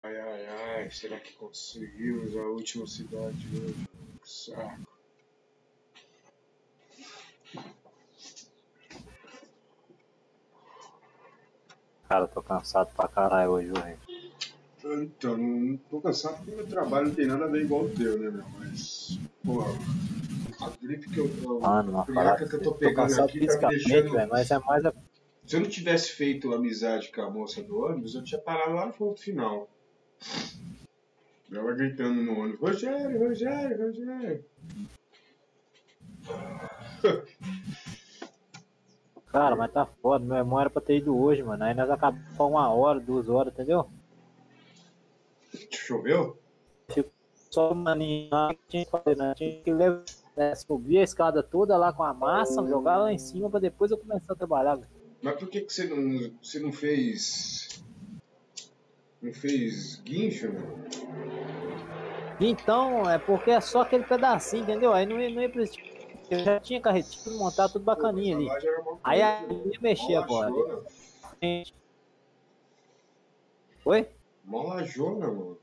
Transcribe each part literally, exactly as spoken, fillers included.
Ai, ai, ai, será que conseguimos a última cidade hoje? Que saco. Cara, eu tô cansado pra caralho hoje, velho. Então, não tô cansado porque meu trabalho não tem nada a ver igual o teu, né, meu? Mas, pô, a gripe que eu tô. Mano, A friaca que eu tô tô pegando cansado aqui tá me fisicamente, deixando. velho, mas é mais a... Se eu não tivesse feito amizade com a moça do ônibus, eu tinha parado lá no ponto final. Ela gritando no ônibus: Rogério, Rogério, Rogério. Cara, mas tá foda, meu irmão era pra ter ido hoje, mano. Aí nós acabamos com uma hora, duas horas, entendeu? Choveu? Ficou só o maninho lá que tinha que fazer, né? Tinha que levar, né, subir a escada toda lá com a massa, jogar lá em cima pra depois eu começar a trabalhar, velho. Mas por que, que você, não, você não fez. Não fez guincho, meu? Então, é porque é só aquele pedacinho, entendeu? Aí não ia, não ia precisar. Eu já tinha carretinho, montar tudo bacaninha ali. Aí a ia mexer agora. Oi? Mó lajona, mano.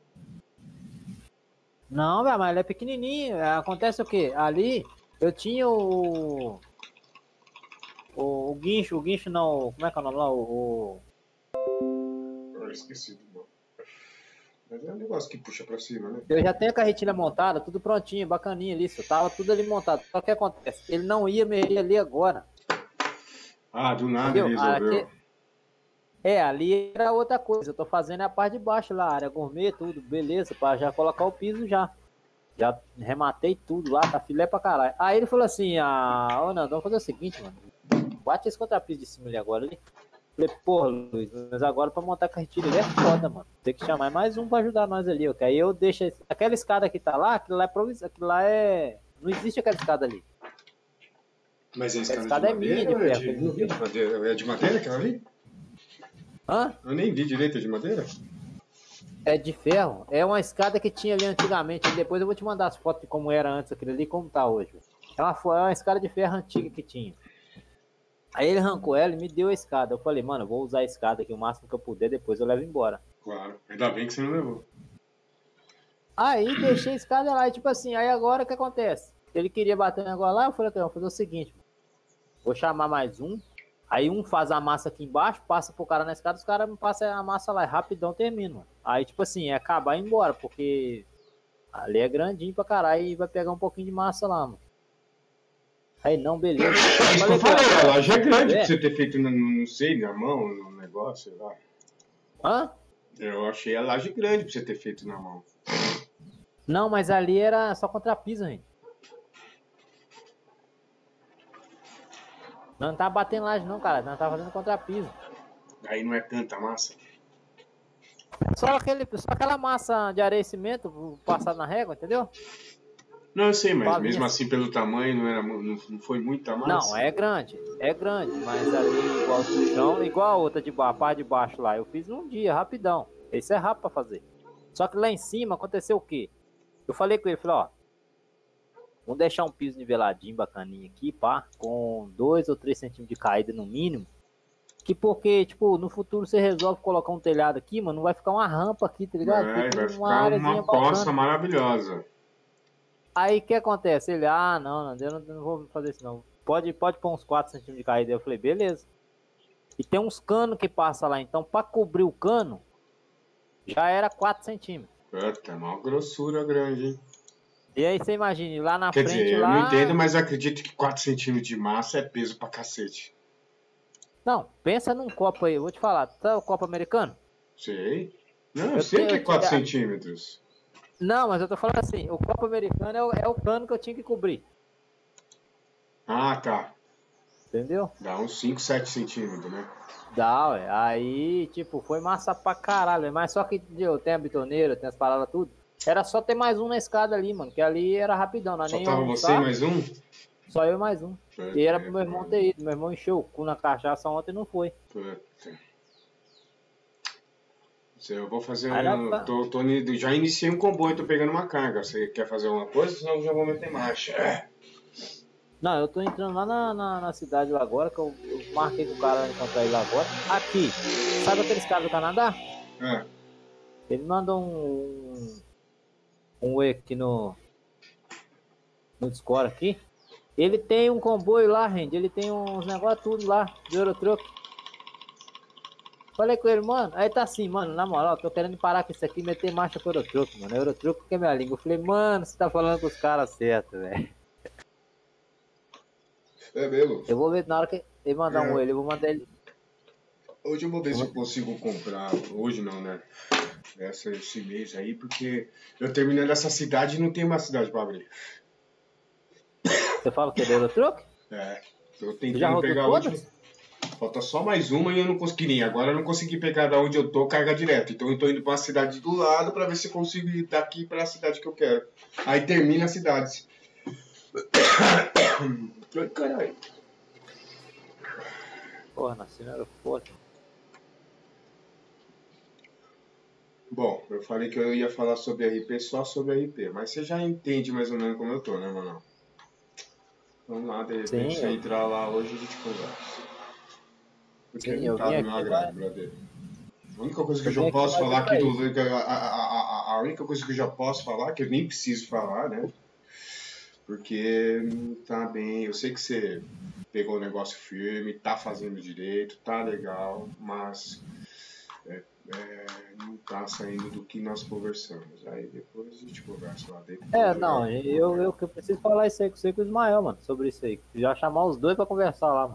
Não, velho, mas ele é pequenininho. Acontece o quê? Ali eu tinha o. O, o guincho, o guincho não. Como é que é o nome lá? O. o... Eu esqueci do nome. Mas é um negócio que puxa pra cima, né? Eu já tenho a carretilha montada, tudo prontinho, bacaninha ali. Só tava tudo ali montado. Só que acontece? Ele não ia mexer ali agora. Ah, do nada Entendeu? ele resolveu. Aqui... É, ali era outra coisa. Eu tô fazendo a parte de baixo lá, área gourmet, tudo, beleza, pra já colocar o piso já. Já rematei tudo lá, tá filé pra caralho. Aí ele falou assim: ah, ô Nando, vamos fazer o seguinte, mano. Bate esse contrapiso de cima ali agora ali. Falei, porra, Luiz, mas agora pra montar a carretilha ali é foda, mano. Tem que chamar mais um pra ajudar nós ali, ok? Aí eu deixo. Esse... Aquela escada que tá lá, aquilo lá é provisão. Aquilo lá é. Não existe aquela escada ali. Mas a escada, escada de é minha madeira de ou é ferro. de, não vi de madeira? É de madeira aquela ali? Hã? Eu nem vi direito, é de madeira? É de ferro. É uma escada que tinha ali antigamente. E depois eu vou te mandar as fotos de como era antes aquilo ali e como tá hoje. É uma, é uma escada de ferro antiga que tinha. Aí ele arrancou ela e me deu a escada. Eu falei, mano, eu vou usar a escada aqui o máximo que eu puder, depois eu levo embora. Claro. Ainda bem que você não levou. Aí deixei a escada lá e tipo assim, aí agora o que acontece? Ele queria bater o negócio lá, eu falei, vou fazer o seguinte, vou chamar mais um, aí um faz a massa aqui embaixo, passa pro cara na escada, os caras me passam a massa lá, rapidão termina, mano. Aí tipo assim, é acabar e ir embora, porque ali é grandinho pra caralho e vai pegar um pouquinho de massa lá, mano. Aí não, beleza. Isso que eu falei, a loja é grande pra você ter feito, não, não sei, na mão, no negócio, sei lá. Hã? Eu achei a laje grande pra você ter feito na mão. Não, mas ali era só contrapiso, gente. Não tava batendo laje não, cara. Não tava fazendo contrapiso. Aí não é tanta massa? Só, aquele, só aquela massa de areia e cimento passada na régua, entendeu? Não, eu sei, mas Palinha. mesmo assim pelo tamanho não, era, não, não foi muita massa? Não, é grande, é grande, mas ali igual do chão, igual a outra de baixo, a parte de baixo lá, eu fiz num dia, rapidão. Isso é rápido pra fazer. Só que lá em cima aconteceu o quê? Eu falei com ele, falei, ó, vamos deixar um piso niveladinho, bacaninho aqui, pá, com dois ou três centímetros de caída no mínimo. Que porque, tipo, no futuro você resolve colocar um telhado aqui, mano, não vai ficar uma rampa aqui, tá ligado? É, Fica vai uma ficar uma costa maravilhosa. Aí o que acontece? Ele, ah, não, não, eu não, eu não vou fazer isso não. Pode, pode pôr uns quatro centímetros de caída. Eu falei, beleza. E tem uns canos que passa lá, então pra cobrir o cano, já era quatro centímetros. Puta, uma grossura grande, hein? E aí você imagina, lá na Quer frente dizer, eu lá... não entendo, mas eu acredito que quatro centímetros de massa é peso pra cacete. Não, pensa num copo aí, eu vou te falar, tá o copo americano? Sei. Não, eu, Eu sei tenho- que é eu quatro tinha- centímetros. Não, mas eu tô falando assim, o copo americano é o, é o cano que eu tinha que cobrir, Ah, tá. entendeu? Dá uns cinco, sete centímetros, né? Dá, ué. Aí, tipo, foi massa pra caralho, véi. Mas só que eu tenho a bitoneira, tenho as paradas tudo. Era só ter mais um na escada ali, mano. Que ali era rapidão, não é Só nem tava você e almoçar, mais um? só eu e mais um. Puta, E era é, pro meu irmão ter ido. Meu irmão encheu o cu na cachaça ontem e não foi. Puta. Eu vou fazer Aí um. dá pra- Tô, tô, já iniciei um comboio, tô pegando uma carga. Você quer fazer uma coisa? Senão eu já vou meter marcha. É. Não, eu tô entrando lá na, na, na cidade lá agora, que eu, eu marquei com o cara encontrar ele lá agora. Aqui, sabe aqueles caras do Canadá? É. Ele manda um... Um E aqui no... No Discord aqui. Ele tem um comboio lá, Randy. Ele tem uns negócios tudo lá, de Eurotruck. Falei com ele, mano. Aí tá assim, mano, na moral, tô querendo parar com isso aqui e meter marcha com o Eurotruck, mano. Eurotruck que é minha língua. Eu falei, mano, você tá falando com os caras certos, velho. É mesmo? Eu vou ver na hora que ele mandar É. um ele, eu vou mandar ele. Hoje eu vou ver se eu consigo comprar. Hoje não, né? Essa, esse mês aí, porque eu terminando essa cidade e não tem mais cidade pra abrir. Você fala que é do Eurotruck? É. Tô Já tentando rodou pegar todas? hoje. Falta só mais uma e eu não consegui nem. Agora eu não consegui pegar da onde eu tô carga direto. Então eu tô indo pra uma cidade do lado pra ver se eu consigo ir daqui pra cidade que eu quero. Aí termina as cidades. Ai, caralho. Porra, nasci no aeroporto. Bom, eu falei que eu ia falar sobre R P só sobre R P, mas você já entende mais ou menos como eu tô, né, mano? Vamos lá, de repente, Sim, se eu- entrar lá hoje a gente conversa. Porque Sim, não eu tá vim no meu aqui, agrado, mas- brother. A única coisa que eu Eu já vim aqui posso mais falar pra aqui isso. do. A, a, a, a única coisa que eu já posso falar, que eu nem preciso falar, né? Porque não tá bem. Eu sei que você pegou o negócio firme, tá fazendo direito, tá legal, mas é, é, não tá saindo do que nós conversamos. Aí depois a gente conversa lá dentro. É, não, eu, eu, eu preciso falar isso aí com você e com o Ismael, mano, sobre isso aí. Já chamar os dois pra conversar lá, mano.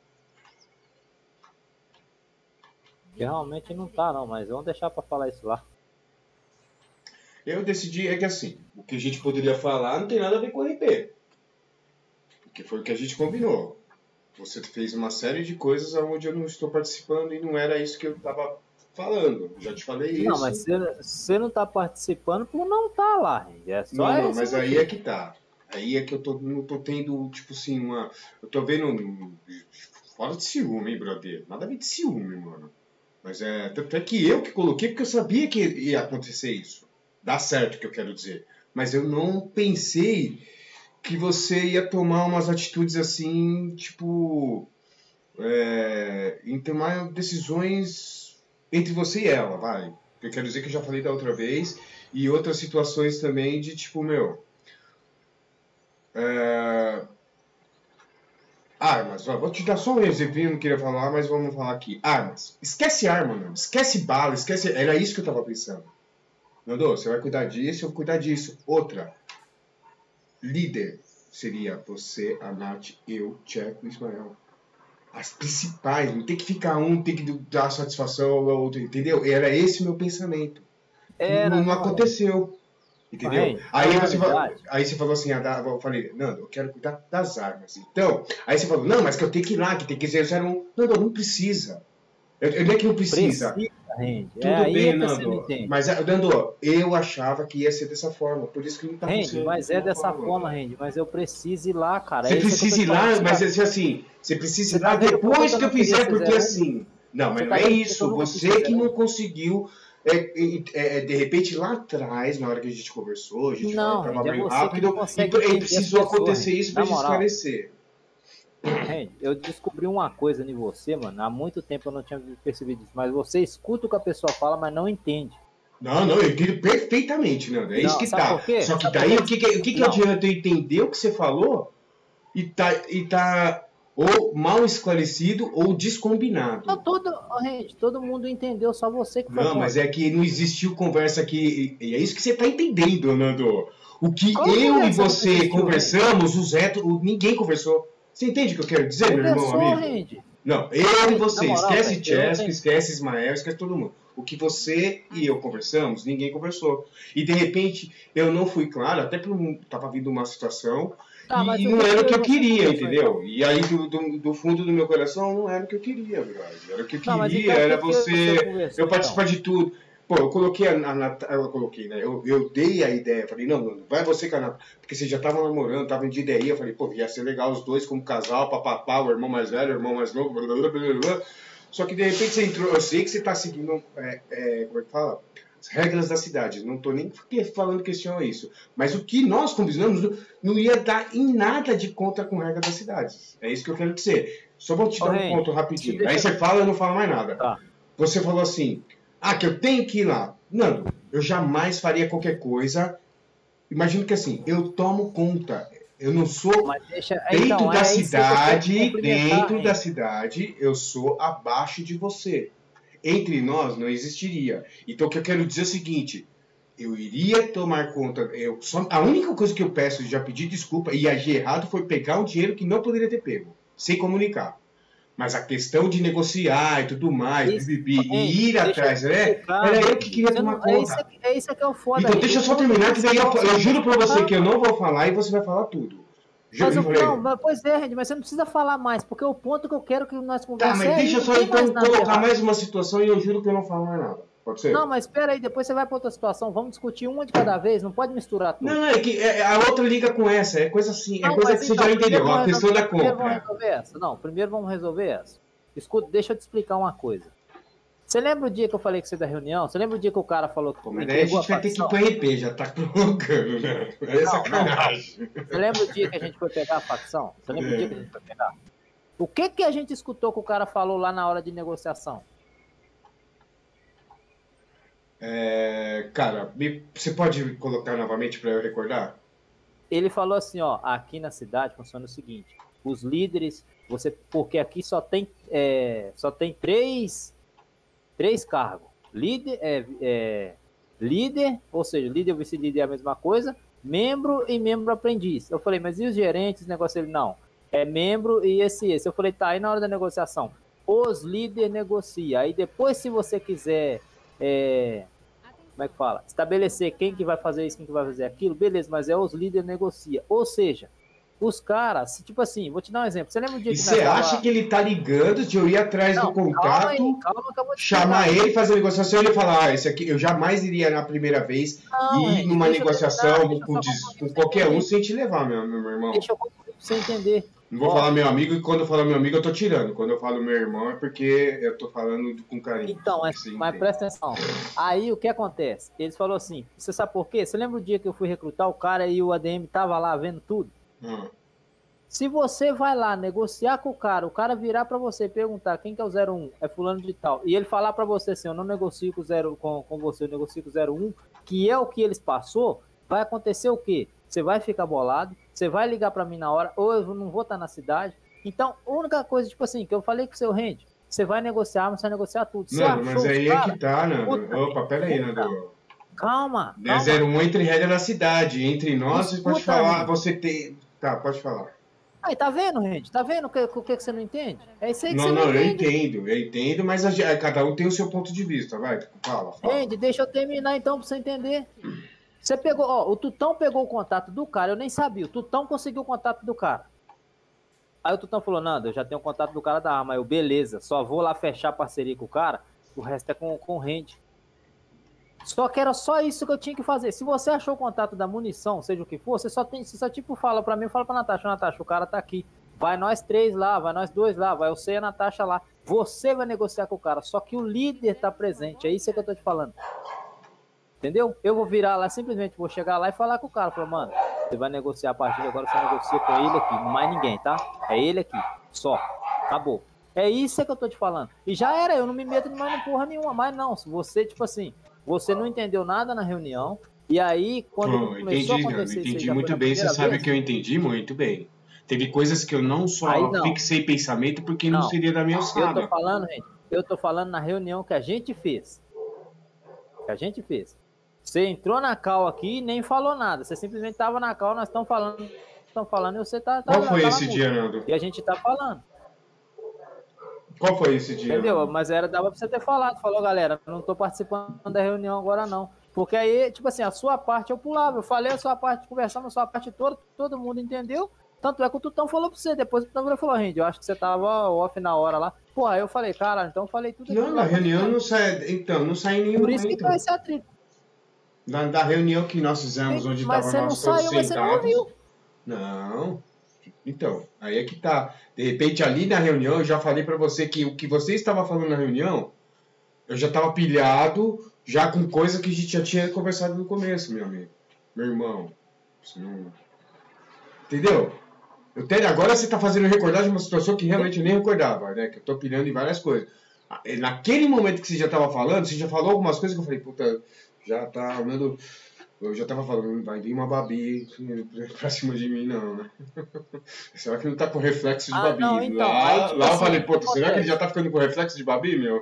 Que realmente não tá, não, mas vamos deixar pra falar isso lá. Eu decidi, é que assim, o que a gente poderia falar não tem nada a ver com o R P. Porque foi o que a gente combinou. Você fez uma série de coisas onde eu não estou participando e não era isso que eu estava falando. Já te falei isso. Não, mas você, você não tá participando por não tá lá, gente. É só Não, não, esse mas aí motivo. é que tá. Aí é que eu tô, não tô tendo, tipo assim, uma... Eu tô vendo... Fora de ciúme, hein, brother? Nada a ver de ciúme, mano. Mas é... Tanto é que eu que coloquei, porque eu sabia que ia acontecer isso. Dá certo, o que eu quero dizer. Mas eu não pensei que você ia tomar umas atitudes assim, tipo... É, em tomar decisões entre você e ela, vai. Eu quero dizer que eu já falei da outra vez. E outras situações também de, tipo, meu... É... Armas, ó, vou te dar só um exemplo, não queria falar, mas vamos falar aqui. Armas. Esquece arma, mano. Esquece bala, esquece... Era isso que eu tava pensando. Nandô, você vai cuidar disso, eu vou cuidar disso. Outra. Líder seria você, a Nath, eu, Tcheco e Ismael. As principais, não tem que ficar um, tem que dar satisfação ao outro, entendeu? Era esse o meu pensamento. Era, não, não não, aconteceu. Entendeu? Corrente, Aí na você, falou, realidade- aí você falou assim, ah, dá- eu falei, Nando, eu quero cuidar das armas. Então, aí você falou, não, mas que eu tenho que ir lá, que tem que ser zero um. Nando, não precisa. Eu, eu não é que não precisa. Precisa, gente. Tudo É aí bem, é que você não Nando. entende. Mas, Nando, eu achava que ia ser dessa forma. Por isso que não tá Randy, acontecendo. mas é dessa forma, Randy. Mas eu preciso ir lá, cara. Você É isso que eu precisa tô ir te lá, falando, mas cara. assim, assim, você precisa Você ir lá tá vendo depois como que eu eu não queria fizer, ser porque zero um? assim. Não, mas Você não tá é vendo que eu isso. nunca Você quis que ser não conseguiu. É, é, é, de repente lá atrás, na hora que a gente conversou, a gente Não, tava Randy, é meio você que rápido não e, consegue e entender precisou as pessoas, acontecer Randy. isso pra Na gente moral. esclarecer. Randy, eu descobri uma coisa em você, mano. Há muito tempo eu não tinha percebido isso. Mas você escuta o que a pessoa fala, mas não entende. Não, não, eu entendo perfeitamente, Nando. É isso Não, que sabe tá. por quê? Só que Sabe daí, por o quê? que, que, o que, que Não. adianta eu entender o que você falou e tá, e tá ou mal esclarecido ou descombinado? Não, todo, Randy, todo mundo entendeu, só você que foi Não, mas contra. é que não existiu conversa aqui. E é isso que você tá entendendo, Nando. O que Qual eu e conversa que você existiu, conversamos, o Zé, o- ninguém conversou. Você entende o que eu quero dizer, meu irmão, Conversou, amigo? Randy. Não, eu e Na você. moral, Esquece Randy, eu não Chesco, tenho- esquece Ismael, esquece todo mundo. O que você e eu conversamos, ninguém conversou. E de repente eu não fui claro, até porque tava vindo uma situação Tá, mas e o não que era o eu que e eu você queria, conversou, entendeu? E aí do, do, do fundo do meu coração não era o que eu queria, brother. Era o que eu Não, mas queria, então, o era que que você, você conversou, eu participar de tudo. Pô, eu coloquei a, a Nat- eu coloquei, né? Eu, eu dei a ideia, falei, não, não, vai você com a Nat- porque vocês já estavam namorando, estavam de ideia, eu falei, pô, ia ser legal os dois como casal, papapá, o irmão mais velho, o irmão mais novo, blá, blá, blá, blá, blá. Só que de repente você entrou, eu sei que você tá seguindo, é, é, como é que fala? As regras da cidade, não tô nem falando questão a isso, mas o que nós combinamos não, não ia dar em nada de conta com regra das cidades, é isso que eu quero dizer. Só vou te Ô, dar um Ren, ponto rapidinho, deixa- aí você fala, eu não falo mais nada. Tá. Você falou assim, ah, que eu tenho que ir lá. Nando, eu jamais faria qualquer coisa. Imagino que assim, eu tomo conta. Eu não sou Mas deixa, dentro então, da é isso que eu quero cidade, complementar, dentro da hein? cidade, eu sou abaixo de você. Entre nós não existiria. Então o que eu quero dizer é o seguinte, eu iria tomar conta, eu só, a única coisa que eu peço, já pedi desculpa e agir errado foi pegar um dinheiro que não poderia ter pego, sem comunicar. Mas a questão de negociar e tudo mais, Isso, bibibi, hein? e ir Deixa eu atrás, te né? explicar, Era eu que Rende. queria Você tomar não, é isso, conta. aqui- é isso que é o foda, Então Rende. deixa eu O só ponto terminar, que daí eu, principal, você eu não juro pra você que eu calma. não vou falar e você vai falar tudo. Mas Ju- o, eu falei, não, mas, pois é, Rende, mas você não precisa falar mais, porque o ponto que eu quero que nós tá, conversemos mas é deixa aí, eu não só tem mais então nada de colocar errado. mais uma situação e eu juro que eu não falo mais nada. Pode Não, ser? mas espera aí, depois você vai para outra situação, vamos discutir uma de cada vez, não pode misturar Não, tudo. não, é que é- a outra liga com essa, é coisa assim, é Não, coisa mas que você então, já primeiro entendeu, a vamos questão resolver, da primeiro vamos compra. resolver essa. Não, primeiro vamos resolver essa. Escuta, deixa eu te explicar uma coisa. Você lembra o dia que eu falei com você da reunião? Você lembra o dia que o cara falou que Pô, mas daí a entregou a gente vai ter que ir facção? pro R P, já tá colocando, né? É Não, não. sacanagem. Você lembra o dia que a gente foi pegar a facção? Você lembra o dia que a gente foi pegar? O que que a gente escutou que o cara falou lá na hora de negociação? É, cara, me- você pode colocar novamente para eu recordar? Ele falou assim, ó, aqui na cidade funciona o seguinte, os líderes, você, porque aqui só tem, é, só tem três, três cargos. Líder, é, é, líder, ou seja, líder e vice-líder é a mesma coisa, membro e membro aprendiz. Eu falei, mas e os gerentes, negócio? Ele, não, é membro e esse, esse. Eu falei, tá, aí na hora da negociação, os líderes negociam. Aí depois, se você quiser, é, como é que fala? Estabelecer quem que vai fazer isso, quem que vai fazer aquilo, beleza, mas é os líderes negociam. Ou seja, os caras, tipo assim, vou te dar um exemplo. Você lembra o dia E que nós você tava... acha que ele tá ligando de eu ir atrás Não, do calma aí, contato, calma que eu vou te chamar explicar. ele, fazer a negociação e ele falar, ah, esse aqui eu jamais iria na primeira vez Não, ir gente, numa deixa eu negociação terminar, deixa eu com, só des- concluir com pra você qualquer um entender. sem te levar, meu, meu irmão. Deixa eu concluir pra você entender. Não vou Ó, falar meu amigo, e quando eu falo meu amigo eu tô tirando. Quando eu falo meu irmão é porque eu tô falando com carinho. então, mas, Você mas entende. presta atenção. Aí o que acontece? Eles falaram assim, você sabe por quê? Você lembra o dia que eu fui recrutar o cara e o A D M tava lá vendo tudo? Ah, Se você vai lá negociar com o cara, o cara virar pra você e perguntar quem que é o zero um, é fulano de tal, e ele falar pra você assim, eu não negocio com, zero, com, com você, eu negocio com o zero um, que é o que eles passou, vai acontecer o quê? Você vai ficar bolado, você vai ligar pra mim na hora, ou eu não vou estar na cidade. Então, a única coisa, tipo assim, que eu falei com o seu Rende, você vai negociar, mas você vai negociar tudo. Você Nando, achou mas os aí cara? é que tá, Nando. Puta, Opa, pera aí, puta. Nando. Calma, É calma. zero um entre regra da cidade. Entre nós, você pode Escuta, falar, Rende. você tem. Tá, pode falar. Aí, tá vendo, Rende? Tá vendo o que, o que que você não entende? É isso aí que Não, você não, não eu entende. entendo, eu entendo, mas a gente- cada um tem o seu ponto de vista, vai, fala, fala. Rende, deixa eu terminar então pra você entender. Você pegou, ó, o Tutão pegou o contato do cara, eu nem sabia. O Tutão conseguiu o contato do cara. Aí o Tutão falou, Nando, eu já tenho o contato do cara da arma. Aí eu, beleza, só vou lá fechar parceria com o cara, o resto é com, com o Rende. Só que era só isso que eu tinha que fazer. Se você achou o contato da munição, seja o que for, você só tem, você só tipo fala pra mim, fala pra Natasha, Natasha, o cara tá aqui. Vai nós três lá, vai nós dois lá, vai você e a Natasha lá. Você vai negociar com o cara, só que o líder tá presente. É isso que eu tô te falando. Entendeu? Eu vou virar lá, simplesmente vou chegar lá e falar com o cara. Falar, mano, você vai negociar a partir de agora, você negocia com ele aqui, não mais ninguém, tá? É ele aqui, só. Acabou. É isso que eu tô te falando. E já era, eu não me meto mais em porra nenhuma. Mas não, se você, tipo assim, você não entendeu nada na reunião, e aí, quando Bom, começou entendi, a Nando, acontecer isso, entendi já foi muito na bem, você primeira sabe vez, que eu entendi muito bem. Teve coisas que eu não só Aí não. fixei pensamento porque não, Não. seria da minha eu tô alçada. falando, gente, eu tô falando na reunião que a gente fez. Que a gente fez. Você entrou na cal aqui e nem falou nada. Você simplesmente tava na cal, nós estamos falando, estamos falando e você tá, tá Qual tá foi lá esse mudo. dia, Nando? E a gente tá falando. Qual foi esse dia? Entendeu? Nando? Mas era, dava pra você ter falado. Falou, galera, eu não tô participando da reunião agora, não. Porque aí, tipo assim, a sua parte eu pulava. Eu falei a sua parte, conversamos a sua parte toda, todo mundo entendeu. Tanto é que o Tutão falou pra você. Depois o Tutão falou, Rende, eu acho que você tava off na hora lá. Pô, aí eu falei, cara, então eu falei tudo Não, aqui na lá. reunião não sai. Então, não sai em nenhum Por isso que momento. foi esse atrito. Da, da reunião que nós fizemos, onde Mas estavam você não nós todos saiu, mas você não sentados. ouviu. Não. Então, aí é que tá. De repente, ali na reunião, eu já falei pra você que o que você estava falando na reunião, eu já tava pilhado, já com coisa que a gente já tinha conversado no começo, meu amigo. Meu irmão. Você não... Entendeu? Eu tenho, agora você tá fazendo eu recordar de uma situação que realmente eu nem recordava, né? Que eu tô pilhando em várias coisas. Naquele momento que você já tava falando, você já falou algumas coisas que eu falei, puta, já tá, mano, eu já tava falando, vai vir uma Babi pra cima de mim, não, né? Será que não tá com reflexo de Ah, Babi? não, então, lá, aí, tipo lá eu assim, falei, o que puta, será que ele acontece? já tá ficando com reflexo de Babi, meu?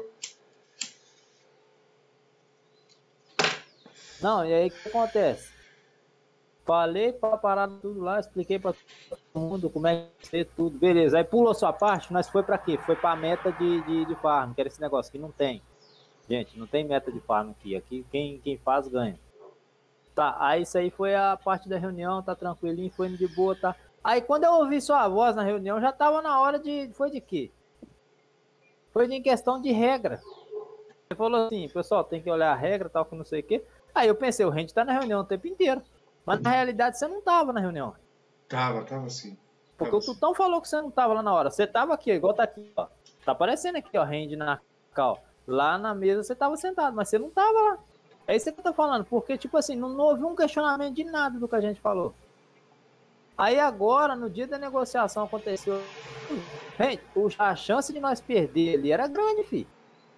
Não, e aí o que acontece? Falei pra parar tudo lá, expliquei pra todo mundo como é que ser tudo, beleza. Aí pulou sua parte, nós foi pra quê? Foi pra meta de, de, de farm, que era esse negócio que não tem. Gente, não tem meta de farm aqui. Aqui quem, quem faz ganha. Tá, aí isso aí foi a parte da reunião, tá tranquilinho, foi indo de boa, tá. Aí quando eu ouvi sua voz na reunião, já tava na hora de. Foi de quê? Foi de em questão de regra. Você falou assim, pessoal, tem que olhar a regra, tal, que não sei o quê. Aí eu pensei, o Randy tá na reunião o tempo inteiro. Mas na realidade você não tava na reunião. Tava, tava sim. Porque o Tutão falou que você não tava lá na hora. Você tava aqui, igual tá aqui, ó. Tá aparecendo aqui, ó, Randy na cal. Lá na mesa você tava sentado, mas você não tava lá. É isso que eu tô falando, porque, tipo assim, não, não houve um questionamento de nada do que a gente falou. Aí agora, no dia da negociação, aconteceu. Gente, a chance de nós perder ali era grande, filho.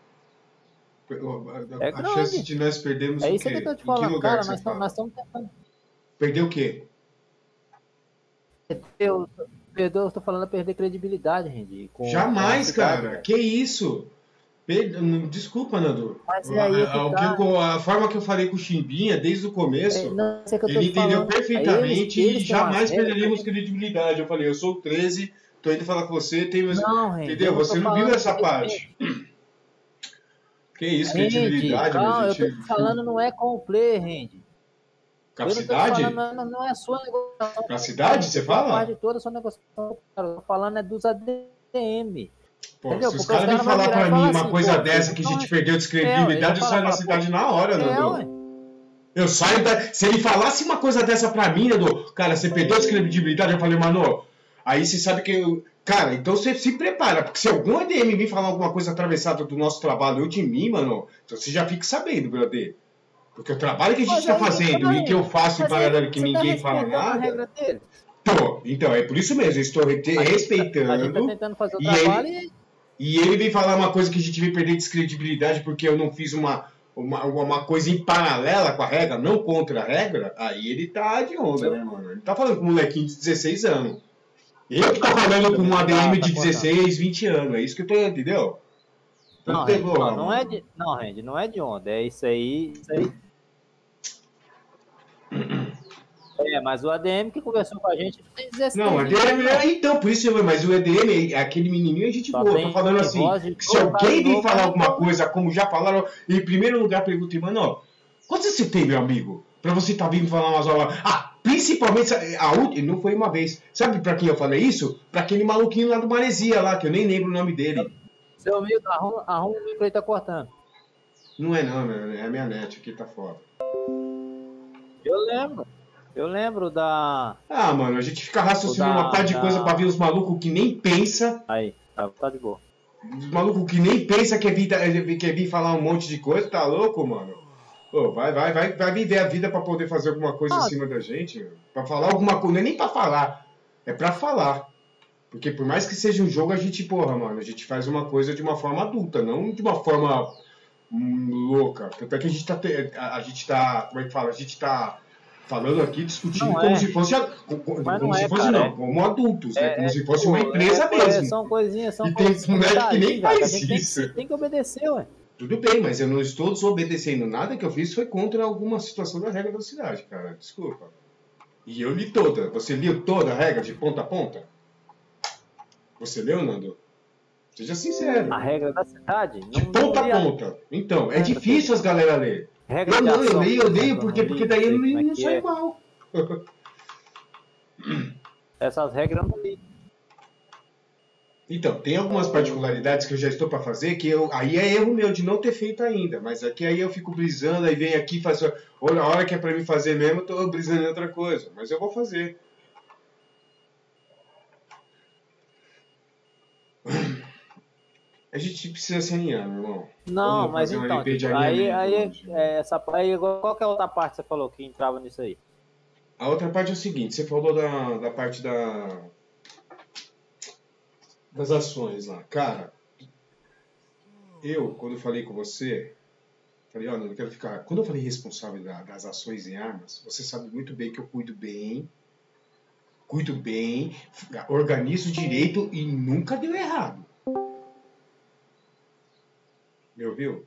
A, É a grande. chance de nós perdermos É o isso quê? que eu tô te Em que falando, lugar cara, que nós você fala? estamos tentando. Perder o quê? Eu, perdeu, eu tô falando de perder credibilidade, Randy. com- com a Jamais, cidade, cara. velho. Que isso? Per- não- Desculpa, Nando. Mas A, é aí que a- o que tá. eu- a forma que eu falei com o Chimbinha desde o É, começo, não sei o que eu tô ele te entendeu falando. Aí Eles, perfeitamente eles e têm umas jamais regras. perderíamos credibilidade. Eu falei, eu sou o treze, tô indo falar com você, tenho... Não, Randy, Entendeu? eu não tô Você não viu falando essa disso, parte. Que isso, Randy, credibilidade, meu calma, eu tô gente. te falando não é com o play, Randy. Eu não tô te falando, Capacidade? não, não é a sua negociação, Pra com o cidade, cara, você foi a parte fala? de toda a sua negociação, cara. Eu tô falando é dos A D M. Pô, Entendeu? se os Porque os caras vêm caras vão falar virar pra e mim falar uma assim, coisa pô, vocês dessa não que a estão. gente perdeu É, eles descredibilidade, eu vão saio da falar, pô, cidade na hora, é, Nando. ué. Eu saio da... Se ele falasse uma coisa dessa pra mim, Nando, cara, você perdeu a descredibilidade, eu falei, mano, aí você sabe que... Eu... Cara, então você se prepara, porque se algum A D M vir falar alguma coisa atravessada do nosso trabalho ou de mim, mano, então você já fica sabendo, brother. Porque o trabalho que a gente Mas tá aí que fazendo tá, e que eu Randy. faço em Mas aí paralelo que você tá ninguém fala respeitando a nada... regra dele. Tô, então, é por isso mesmo, eu estou re- A gente tá, a gente tá respeitando tentando fazer o e trabalho ele, e. e ele vem falar uma coisa que a gente vai perder descredibilidade porque eu não fiz uma, uma, uma coisa em paralela com a regra, não contra a regra, aí ele tá de onda, né, mano? Ele tá falando com um molequinho de dezesseis anos. Eu que tá falando com um A D M Tá, tá de cortando. dezesseis, vinte anos, é isso que eu tô, entendeu? Então Não, tem Randy, boa, não, não é mano. de. Não, Randy, não é de onda. É isso aí. Isso aí. É, mas o A D M que conversou com a gente tem dezesseis Não, o vinte A D M, anos, não. é, então, por isso, eu- mas o A D M, aquele menininho é gente Só boa. Eu tô tem falando assim, voz de que se novo, cara alguém de vir novo, falar mas alguma então. coisa, como já falaram, em primeiro lugar pergunta, mano, ó, quantos você tem, meu amigo? Pra você tá vindo falar umas aulas. Ah, principalmente, a última, não foi uma vez. Sabe pra quem eu falei isso? Pra aquele maluquinho lá do Maresia lá, que eu nem lembro o nome dele. Seu amigo, arruma, arruma o micro aí, tá cortando. Não é não, meu, é a minha net aqui, tá fora. Eu lembro. Eu lembro da. Ah, mano, a gente fica raciocinando Da- uma par de da- coisa pra ver os malucos que nem pensa. Aí, tá, tá de boa. Os malucos que nem pensa que quer vir, quer vir falar um monte de coisa, tá louco, mano? Pô, vai, vai, vai, vai viver a vida pra poder fazer alguma coisa Ah. em cima da gente, meu. Pra falar alguma coisa, não é nem pra falar, é pra falar. Porque por mais que seja um jogo, a gente, porra, mano, a gente faz uma coisa de uma forma adulta, não de uma forma hum, louca. Tanto é que a gente tá, te- a, a gente tá, como é que fala? A gente tá falando aqui, discutindo Não como é. se fosse, a- como, como Mas não se é, fosse cara, não, é- como adultos, né? Como É, se fosse pô, uma empresa é, mesmo. São coisinhas, são E tem coisinhas. moleque que nem detalhinhos, cara, faz a gente tem que- isso. Tem que obedecer, ué. Tudo bem, mas eu não estou desobedecendo nada que eu fiz foi contra alguma situação da regra da cidade, cara. Desculpa. E eu li toda. Você liu toda a regra de ponta a ponta? Você leu, Nando? Seja sincero. A regra da cidade? De Não, ponta não li a a ponta. Então, é regra difícil as galera ler. regra Eu de não, eu ação, leio, eu por leio, exemplo, porque, não porque li, daí sei eu como não, é não que saio é. mal. Essas regras eu não li. Então, tem algumas particularidades que eu já estou para fazer que eu, aí é erro meu de não ter feito ainda, mas aqui aí eu fico brisando, aí vem aqui e faz, olha, a hora que é para mim fazer mesmo, eu tô brisando em outra coisa, mas eu vou fazer. A gente precisa se alinhar, meu irmão. Não, Vamos mas fazer um então, R P de tipo, aí, alinhamento aí, hoje. é, essa, aí, qual que é a outra parte que você falou que entrava nisso aí? A outra parte é o seguinte, você falou da, da parte da, das ações lá. Cara, Eu, quando eu falei com você, falei, olha, eu não quero ficar... Quando eu falei responsável da- das ações em armas, você sabe muito bem que eu cuido bem, cuido bem, organizo direito e nunca deu errado. Me ouviu?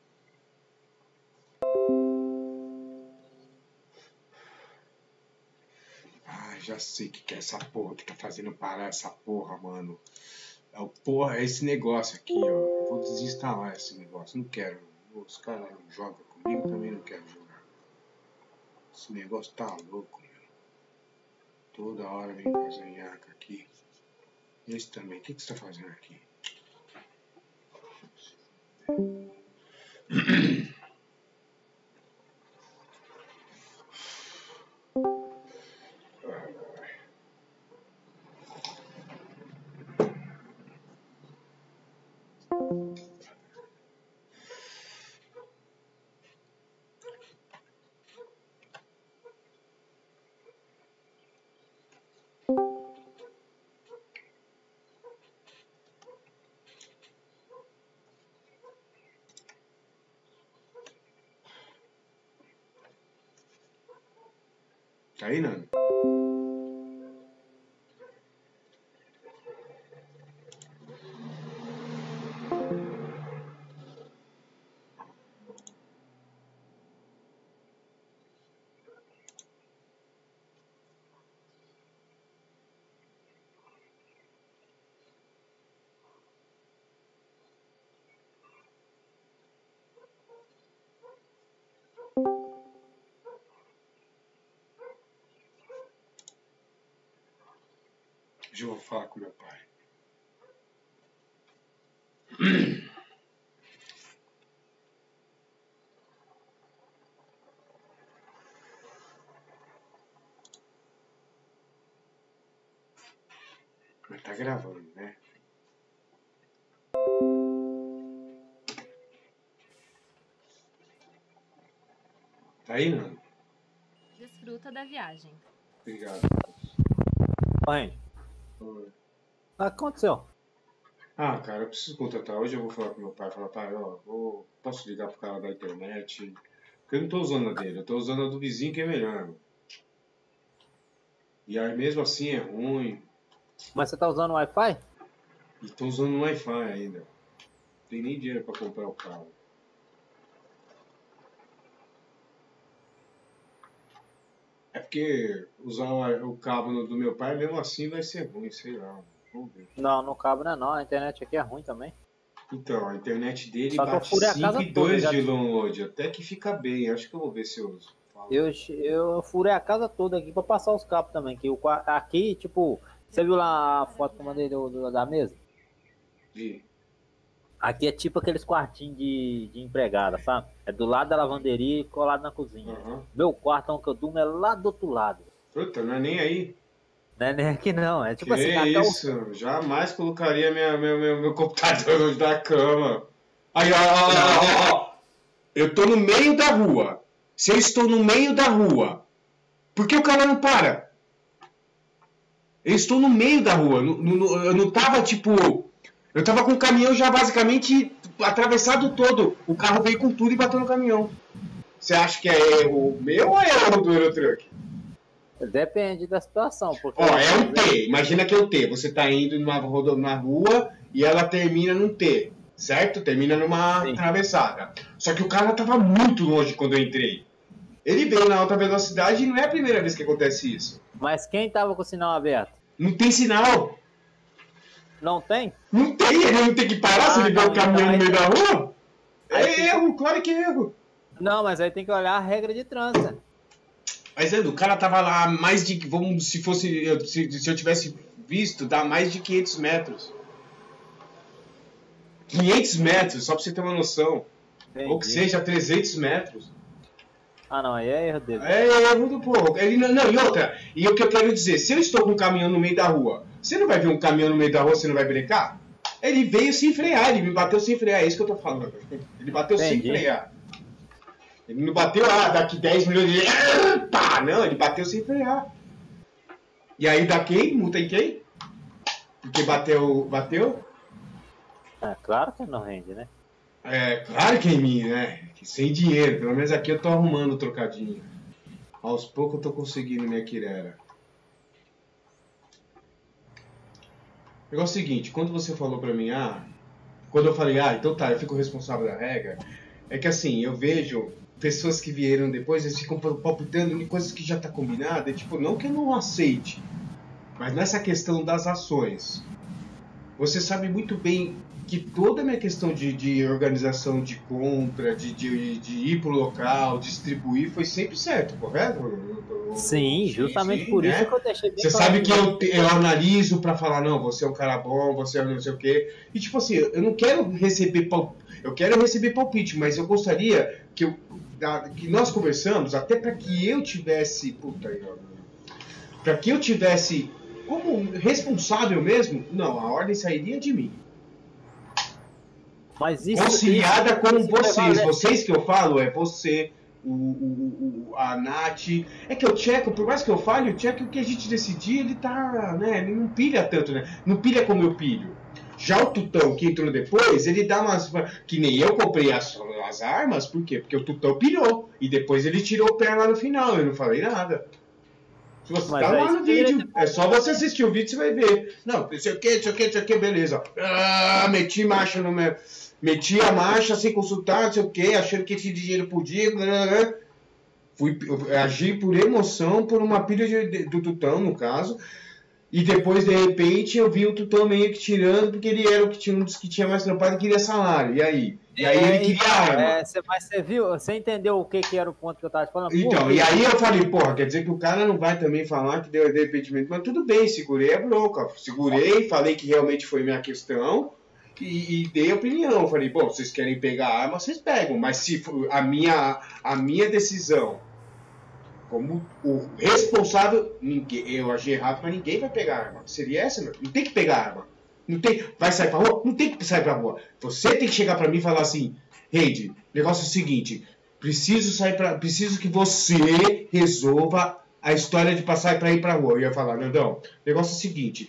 Ah, já sei o que que é essa porra que tá fazendo parar essa porra, mano. É o porra, é esse negócio aqui, ó. Eu vou desinstalar esse negócio. Não quero. Os caras não jogam comigo, também não quero jogar. Esse negócio tá louco, meu. Toda hora vem fazer nhaca aqui. Esse também. O que, que você tá fazendo aqui? Tá aí, Nando? Hoje eu vou falar com meu pai. Mas tá gravando, né? Tá aí, Nando? Desfruta da viagem. Obrigado. Oi. Oi. O que aconteceu? Ah, cara, eu preciso contratar. Hoje eu vou falar com meu pai. Falar, pai, ó, vou... posso ligar pro cara da internet? Porque eu não tô usando a dele, eu tô usando a do vizinho que é melhor. E aí mesmo assim é ruim. Mas você tá usando o Wi-Fi? E tô usando o Wi-Fi ainda. Não tem nem dinheiro pra comprar o cabo. É porque usar o o cabo no- do meu pai mesmo assim vai ser ruim, sei lá. Vamos ver. Não, no cabo não é não. A internet aqui é ruim também. Então, a internet dele Só que eu bate furei a cinco casa e toda, dois já- de download. Até que fica bem. Acho que eu vou ver se eu uso. Fala. Eu, eu furei a casa toda aqui pra passar os cabos também. Que o, qua- aqui, tipo, você viu lá a foto que eu mandei do, do- da mesa? Vi. Aqui é tipo aqueles quartinhos de, de empregada, sabe? É do lado da lavanderia e colado na cozinha. Aham. Meu quarto onde eu durmo é lá do outro lado. Puta, não é nem aí. Não é nem aqui não. É tipo Que assim, até o- isso? Jamais colocaria minha, meu, meu, meu computador longe da cama. Aí, ó, ó, ó, ó. Eu tô no meio da rua. Se eu estou no meio da rua, por que o cara não para? Eu estou no meio da rua. No- no- Eu não tava, tipo... Eu tava com o caminhão já basicamente atravessado todo. O carro veio com tudo e bateu no caminhão. Você acha que é erro meu ou é erro do Eurotruck? Depende da situação. Porque Ó, é um T. Imagina que é um T. Você tá indo numa, rodo- numa rua e ela termina num T, certo? Termina numa Sim. atravessada. Só que o cara tava muito longe quando eu entrei. Ele veio na alta velocidade e não é a primeira vez que acontece isso. Mas quem tava com o sinal aberto? Não tem sinal. Não tem? Não tem, ele não tem que parar se Ah, ele vê o não, caminhão então no aí meio tem- da rua. aí É tem- erro, claro que é erro. Não, mas aí tem que olhar a regra de trânsito. Mas Edu, o cara tava lá mais de. Vamos, se fosse. eu- Se, se eu tivesse visto, dá mais de quinhentos metros. quinhentos metros, só pra você ter uma noção. Ou que Entendi. seja trezentos metros. Ah, não, aí é erro dele. É erro do povo. Ele não, não, e outra, e o que eu quero dizer, se eu estou com um caminhão no meio da rua, você não vai ver um caminhão no meio da rua, você não vai brecar? Ele veio sem frear, ele me bateu sem frear, é isso que eu tô falando. Ele bateu sem Entendi. frear. Ele não bateu, ah, daqui dez milhões de... Pá, não, ele bateu sem frear. E aí dá quem? Multa em quem? Porque bateu, bateu? É claro que não rende, né? É, claro que é em mim, né? Que sem dinheiro, pelo menos aqui eu tô arrumando o trocadinho. Aos poucos eu tô conseguindo minha quirera. O negócio é o seguinte, quando você falou pra mim, ah, quando eu falei, ah, então tá, eu fico responsável da regra, é que assim, eu vejo pessoas que vieram depois, eles ficam palpitando em coisas que já tá combinada, e, tipo, não que eu não aceite, mas nessa questão das ações, você sabe muito bem que toda a minha questão de, de organização de compra, de, de, de ir pro local, distribuir, foi sempre certo, correto? Sim, justamente sim, sim, por né? isso que eu deixei bem Você claro sabe que eu, isso. eu analiso pra falar, não, você é um cara bom, você é não sei o quê. E tipo assim, eu não quero receber palpite, eu quero receber palpite, mas eu gostaria que, eu, da, que nós conversamos, até pra que eu tivesse, puta aí, ó, pra que eu tivesse como responsável mesmo, não, a ordem sairia de mim. Mas isso, Conciliada isso, com isso vocês. prevalece. Vocês que eu falo é você, o, o, o, a Nath. É que o Tcheco, por mais que eu fale, o Tcheco, o que a gente decidir, ele tá, né, ele não pilha tanto, né? Não pilha como eu pilho. Já o Tutão, que entrou depois, ele dá umas... Que nem eu comprei as, as armas, por quê? Porque o Tutão pilhou. E depois ele tirou o pé lá no final, eu não falei nada. Se você Mas tá é lá isso no que eu deveria vídeo, ter é só você assistir o vídeo e você vai ver. Não, não sei o que, não sei o que, não sei o que, beleza. Ah, meti marcha no meu... Meti a marcha sem consultar, não sei o que, achando que esse dinheiro podia. Blá, blá, blá. Fui, agi por emoção, por uma pilha de, de, do Tutão, no caso. E depois, de repente, eu vi o Tutão meio que tirando, porque ele era o que tinha um dos que tinha mais trampado e queria salário. E aí? E aí É, ele queria então, arma. é, você, mas você viu, você entendeu o que, que era o ponto que eu tava te falando? Por Então, quê? e aí eu falei, porra, quer dizer que o cara não vai também falar que deu arrependimento. Mas tudo bem, segurei a bronca. Segurei, falei que realmente foi minha questão. E, e dei opinião, falei, bom, vocês querem pegar a arma, vocês pegam, mas se for a minha, a minha decisão, como o responsável, ninguém, eu agi errado, mas ninguém vai pegar a arma. Seria essa, meu? Não tem que pegar a arma. Não tem, vai sair pra rua? Não tem que sair pra rua. Você tem que chegar pra mim e falar assim, Reide, o negócio é o seguinte, preciso sair pra, preciso que você resolva a história de passar para ir pra rua. Eu ia falar, Nandão, o negócio é o seguinte.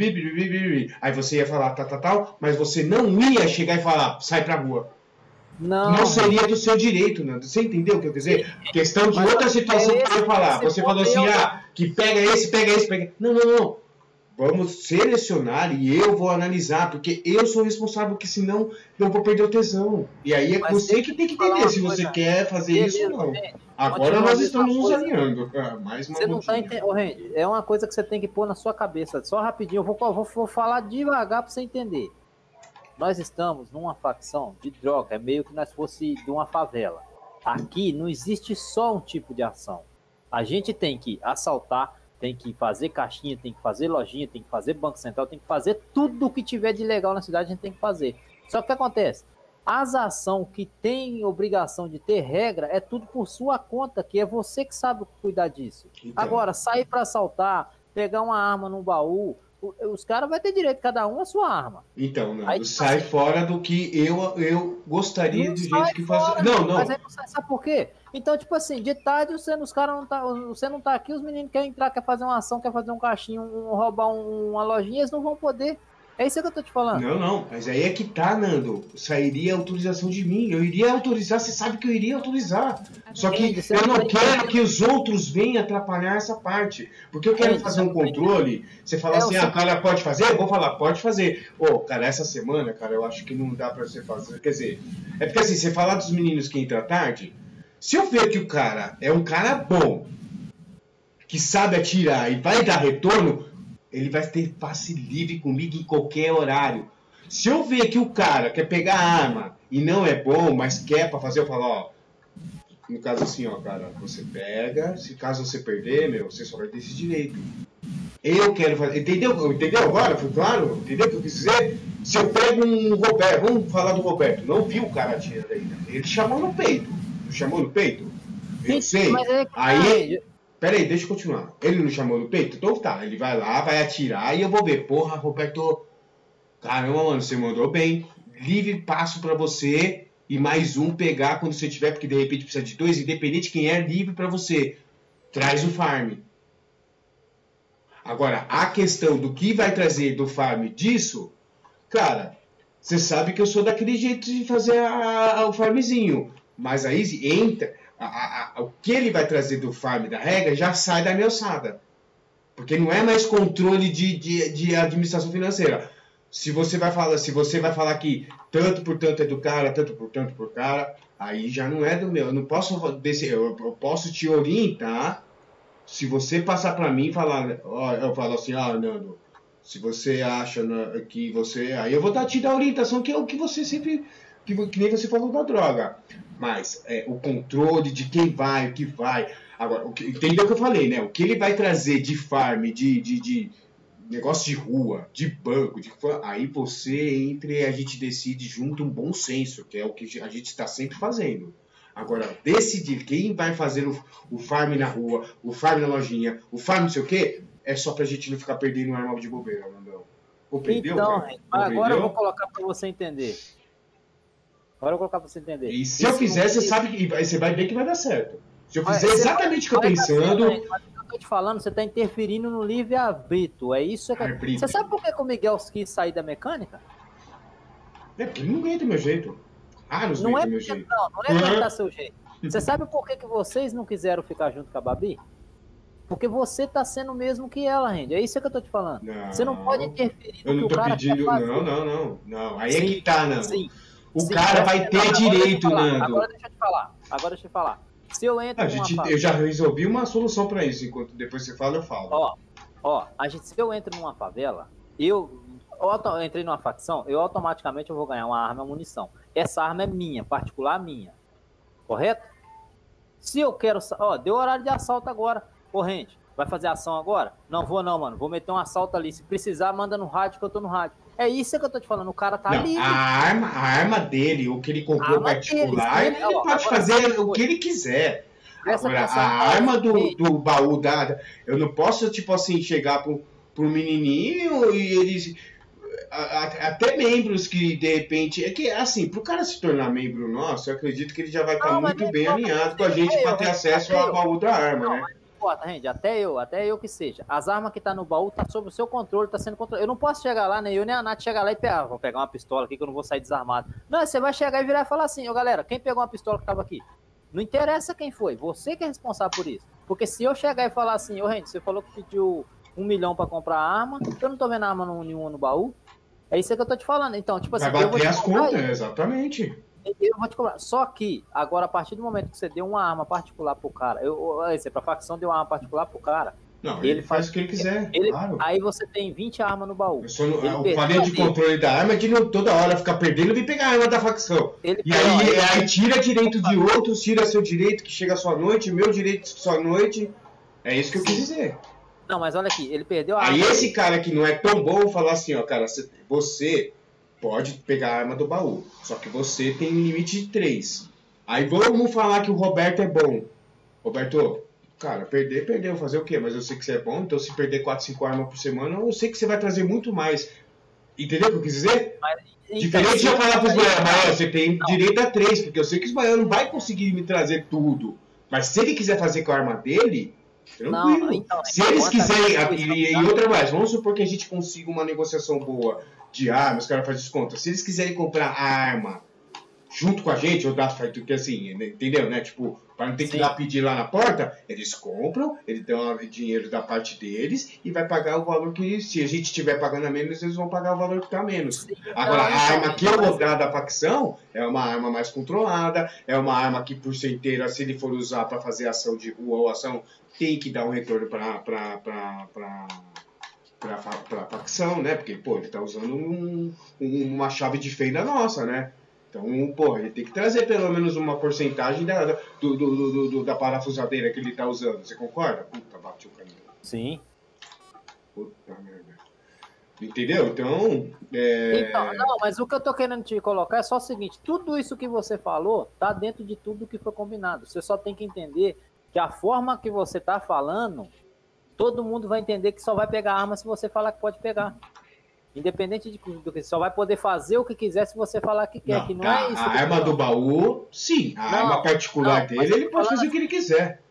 Aí você ia falar, tal, tal, tal, mas você não ia chegar e falar, sai pra rua. Não, Não seria do seu direito, Nando. Você entendeu o que eu quer dizer? Questão de mas outra situação é que eu ia falar. esse Você falou ponto assim, aí, ah, que pega esse, pega esse, pega. Não, não, não. Vamos selecionar e eu vou analisar, porque eu sou responsável, porque senão eu vou perder o tesão. E aí é Mas você deixa que tem que eu falar entender uma se você coisa. quer fazer Beleza, isso ou não. gente. Agora Continua nós a mesma estamos nos coisa. alinhando. Ah, mais uma Você não tá gotinha. entendendo. Ô, Randy, é uma coisa que você tem que pôr na sua cabeça. Só rapidinho, eu vou, vou, vou falar devagar pra você entender. Nós estamos numa facção de droga, é meio que nós fosse de uma favela. Aqui não existe só um tipo de ação. A gente tem que assaltar, tem que fazer caixinha, tem que fazer lojinha, tem que fazer banco central, tem que fazer tudo o que tiver de legal na cidade, a gente tem que fazer. Só que o que acontece? As ações que têm obrigação de ter regra é tudo por sua conta, que é você que sabe cuidar disso. Então. Agora, sair para assaltar, pegar uma arma no baú, os caras vão ter direito, cada um a sua arma. Então, Nando, Aí, sai assim, fora do que eu, eu gostaria não do sai jeito que fora, faz. Não, não. Mas aí não sai, sabe por quê? Então, tipo assim, de tarde você, os caras não tá, você não tá aqui, os meninos querem entrar, quer fazer uma ação, quer fazer um caixinho, um, roubar um, uma lojinha, eles não vão poder. É isso que eu tô te falando. Não, não, mas aí é que tá, Nando. Sairia a autorização de mim. Eu iria autorizar, você sabe que eu iria autorizar. Só que Entendi, você eu não não tá quero que os outros venham atrapalhar essa parte. Porque eu quero Entendi, fazer um você não tá controle. Você fala É, assim, eu ah, sei. o cara pode fazer? Eu vou falar, pode fazer. Ô, cara, essa semana, cara, eu acho que não dá pra você fazer. Quer dizer, é porque assim, você falar dos meninos que entram à tarde, se eu ver que o cara é um cara bom, que sabe atirar e vai dar retorno, ele vai ter passe livre comigo em qualquer horário. Se eu ver que o cara quer pegar a arma e não é bom, mas quer pra fazer, eu falo, ó, no caso assim, ó, cara, você pega, se caso você perder, meu, você só vai ter esse direito. Eu quero fazer, entendeu? Entendeu agora? Foi claro? Entendeu o que eu quis dizer? Se eu pego um Roberto, vamos falar do Roberto, não vi o cara atirando ainda, ele chamou no peito, não chamou no peito? Eu sei, Mas é que- aí... Peraí, deixa eu continuar. Ele não chamou no peito? Então tá, ele vai lá, vai atirar e eu vou ver. Porra, Roberto, caramba, mano, você mandou bem. Livre passo pra você e mais um pegar quando você tiver, porque de repente precisa de dois, independente de quem é, livre pra você. Traz o farm. Agora, a questão do que vai trazer do farm disso, cara, Você sabe que eu sou daquele jeito de fazer a, a, o farmzinho. Mas aí entra, a, a, a, o que ele vai trazer do farm da regra já sai da minha alçada. Porque não é mais controle de, de, de administração financeira. Se você vai falar, se você vai falar que tanto por tanto é do cara, tanto por tanto por cara, aí já não é do meu. Eu não posso descer, eu, eu posso te orientar. Se você passar para mim e falar, ó, eu falo assim, ah, Nando, se você acha que você, aí eu vou dar, te dar a orientação que é o que você sempre, que, que nem você falou da droga. Mas é, o controle de quem vai, o que vai. Agora, o que, entendeu o que eu falei, né? O que ele vai trazer de farm, de, de, de negócio de rua, de banco, de aí você entra e a gente decide junto um bom senso, que é o que a gente está sempre fazendo. Agora, decidir quem vai fazer o, o farm na rua, o farm na lojinha, o farm não sei o quê, é só pra gente não ficar perdendo arma de bobeira, Nandão. Ou perdeu, então, cara? agora perdeu? eu vou colocar pra você entender. Agora eu vou colocar pra você entender. E se eu fizer, você sabe que você vai ver que vai dar certo. Se eu fizer Olha, exatamente o que eu tô pensando... Assim, mas o que eu tô te falando, você tá interferindo no livre-arbítrio. É isso que... Arbítrio. Você sabe por que, que o Miguel quis sair da mecânica? É porque ele não ganha do meu jeito. Ah, não, Não é do meu porque, jeito. não, não é Uhum. aguentar seu jeito. Você sabe por que, que vocês não quiseram ficar junto com a Babi? Porque você tá sendo o mesmo que ela, Randy. É isso que eu tô te falando. Não, você não pode interferir eu no não que tô o cara pedindo... quer fazer. Não, não, não. não. Aí Sim, é que tá, Nando. Sim, o sim, cara vai ter agora direito, deixa Nando. Agora deixa eu te falar. Agora deixa eu te falar. Se eu entro A numa gente, favela... eu já resolvi uma solução pra isso. Enquanto depois você fala, eu falo. Ó, ó, a gente, se eu entro numa favela, eu, eu entrei numa facção, eu automaticamente eu vou ganhar uma arma e uma munição. Essa arma é minha, particular minha. Correto? Se eu quero... Ó, deu horário de assalto agora. Corrente, vai fazer ação agora? Não vou não, mano. Vou meter um assalto ali. Se precisar, manda no rádio que eu tô no rádio. É isso que eu tô te falando. O cara tá não, livre. A arma, a arma dele, o que ele comprou Arma particular, dele, ele ó, pode agora fazer sabe o que ele quiser. Presta Agora, atenção, a cara. arma do, Ei. do baú da... Eu não posso, tipo assim, chegar pro, pro menininho e eles... a- a- Até membros que, de repente... É que, assim, pro cara se tornar membro nosso, eu acredito que ele já vai estar Não, mas muito não bem importa, alinhado com a até gente eu, para ter acesso até ao eu. baú da arma, Não, né? mas não importa, gente. Até eu, até eu que seja. As armas que tá no baú tá sob o seu controle, tá sendo controlado. Eu não posso chegar lá, nem eu nem a Nath chegar lá e pegar. Vou pegar uma pistola aqui que eu não vou sair desarmado. Não, você vai chegar e virar e falar assim, ô galera, quem pegou uma pistola que tava aqui? Não interessa quem foi, você que é responsável por isso. Porque se eu chegar e falar assim, ô Rende, você falou que pediu um milhão pra comprar arma, eu não tô vendo arma nenhuma no baú. É isso que eu tô te falando. Então, tipo assim, Vai eu vou bater te as cobrar contas, isso. exatamente. Eu vou te cobrar. Só que, agora, a partir do momento que você deu uma arma particular pro cara, eu, eu, exemplo, a facção deu uma arma particular pro cara, Não, ele, ele faz faz o que ele quiser, ele, claro. aí você tem vinte armas no baú. Eu, só não, Ele eu perdeu falei a de dele. controle da arma de não toda hora ficar perdendo e pegar a arma da facção. Ele E perdeu, aí, ele- aí tira direito de outros, tira seu direito que chega à sua noite, meu direito sua noite. É isso que eu quis dizer. Não, mas olha aqui, ele perdeu a Aí arma. esse cara que não é tão bom falar assim, ó, cara, cê- você pode pegar a arma do baú, só que você tem um limite de três. Aí vamos falar que o Roberto é bom. Roberto, cara, perder, perdeu, fazer o quê? Mas eu sei que você é bom, então se perder quatro, cinco armas por semana, eu sei que você vai trazer muito mais. Entendeu o que eu quis dizer? Mas, então, Diferente de eu falar pros aí- baianos, mas você tem direito a três, porque eu sei que os baianos não vai conseguir me trazer tudo. Mas se ele quiser fazer com a arma dele, tranquilo. Não, então, se eles enquanto quiserem, a e, gente- e outra mais, vamos supor que a gente consiga uma negociação boa de armas, os caras fazem desconto. Se eles quiserem comprar a arma junto com a gente, ou dar que assim, entendeu, né? Tipo, para não ter que ir Sim. lá pedir lá na porta, eles compram, eles dão o dinheiro da parte deles e vai pagar o valor que, se a gente estiver pagando a menos, eles vão pagar o valor que tá menos. Agora, a então, arma que eu vou dar da facção é uma arma mais controlada, é uma arma que, por ser inteira, se ele for usar para fazer ação de rua ou ação, tem que dar um retorno para pra, pra, pra, pra, fa- pra facção, né? Porque, pô, ele tá usando um, um- uma chave de fenda nossa, né? Então, pô, ele tem que trazer pelo menos uma porcentagem da, da- do, do, do- do- da parafusadeira que ele tá usando. Você concorda? Puta, bati o caminho. Sim. Puta merda. Entendeu? Então, é... Então, não, mas o que eu tô querendo te colocar é só o seguinte, tudo isso que você falou tá dentro de tudo que foi combinado. Você só tem que entender que a forma que você tá falando, todo mundo vai entender que só vai pegar arma se você falar que pode pegar. Independente de, do que, só vai poder fazer o que quiser se você falar que quer, Não, que não a, é isso. a que eu arma tô do falando. baú, sim. A Não, arma particular não, mas dele, eu ele tô pode falando fazer o que ele quiser.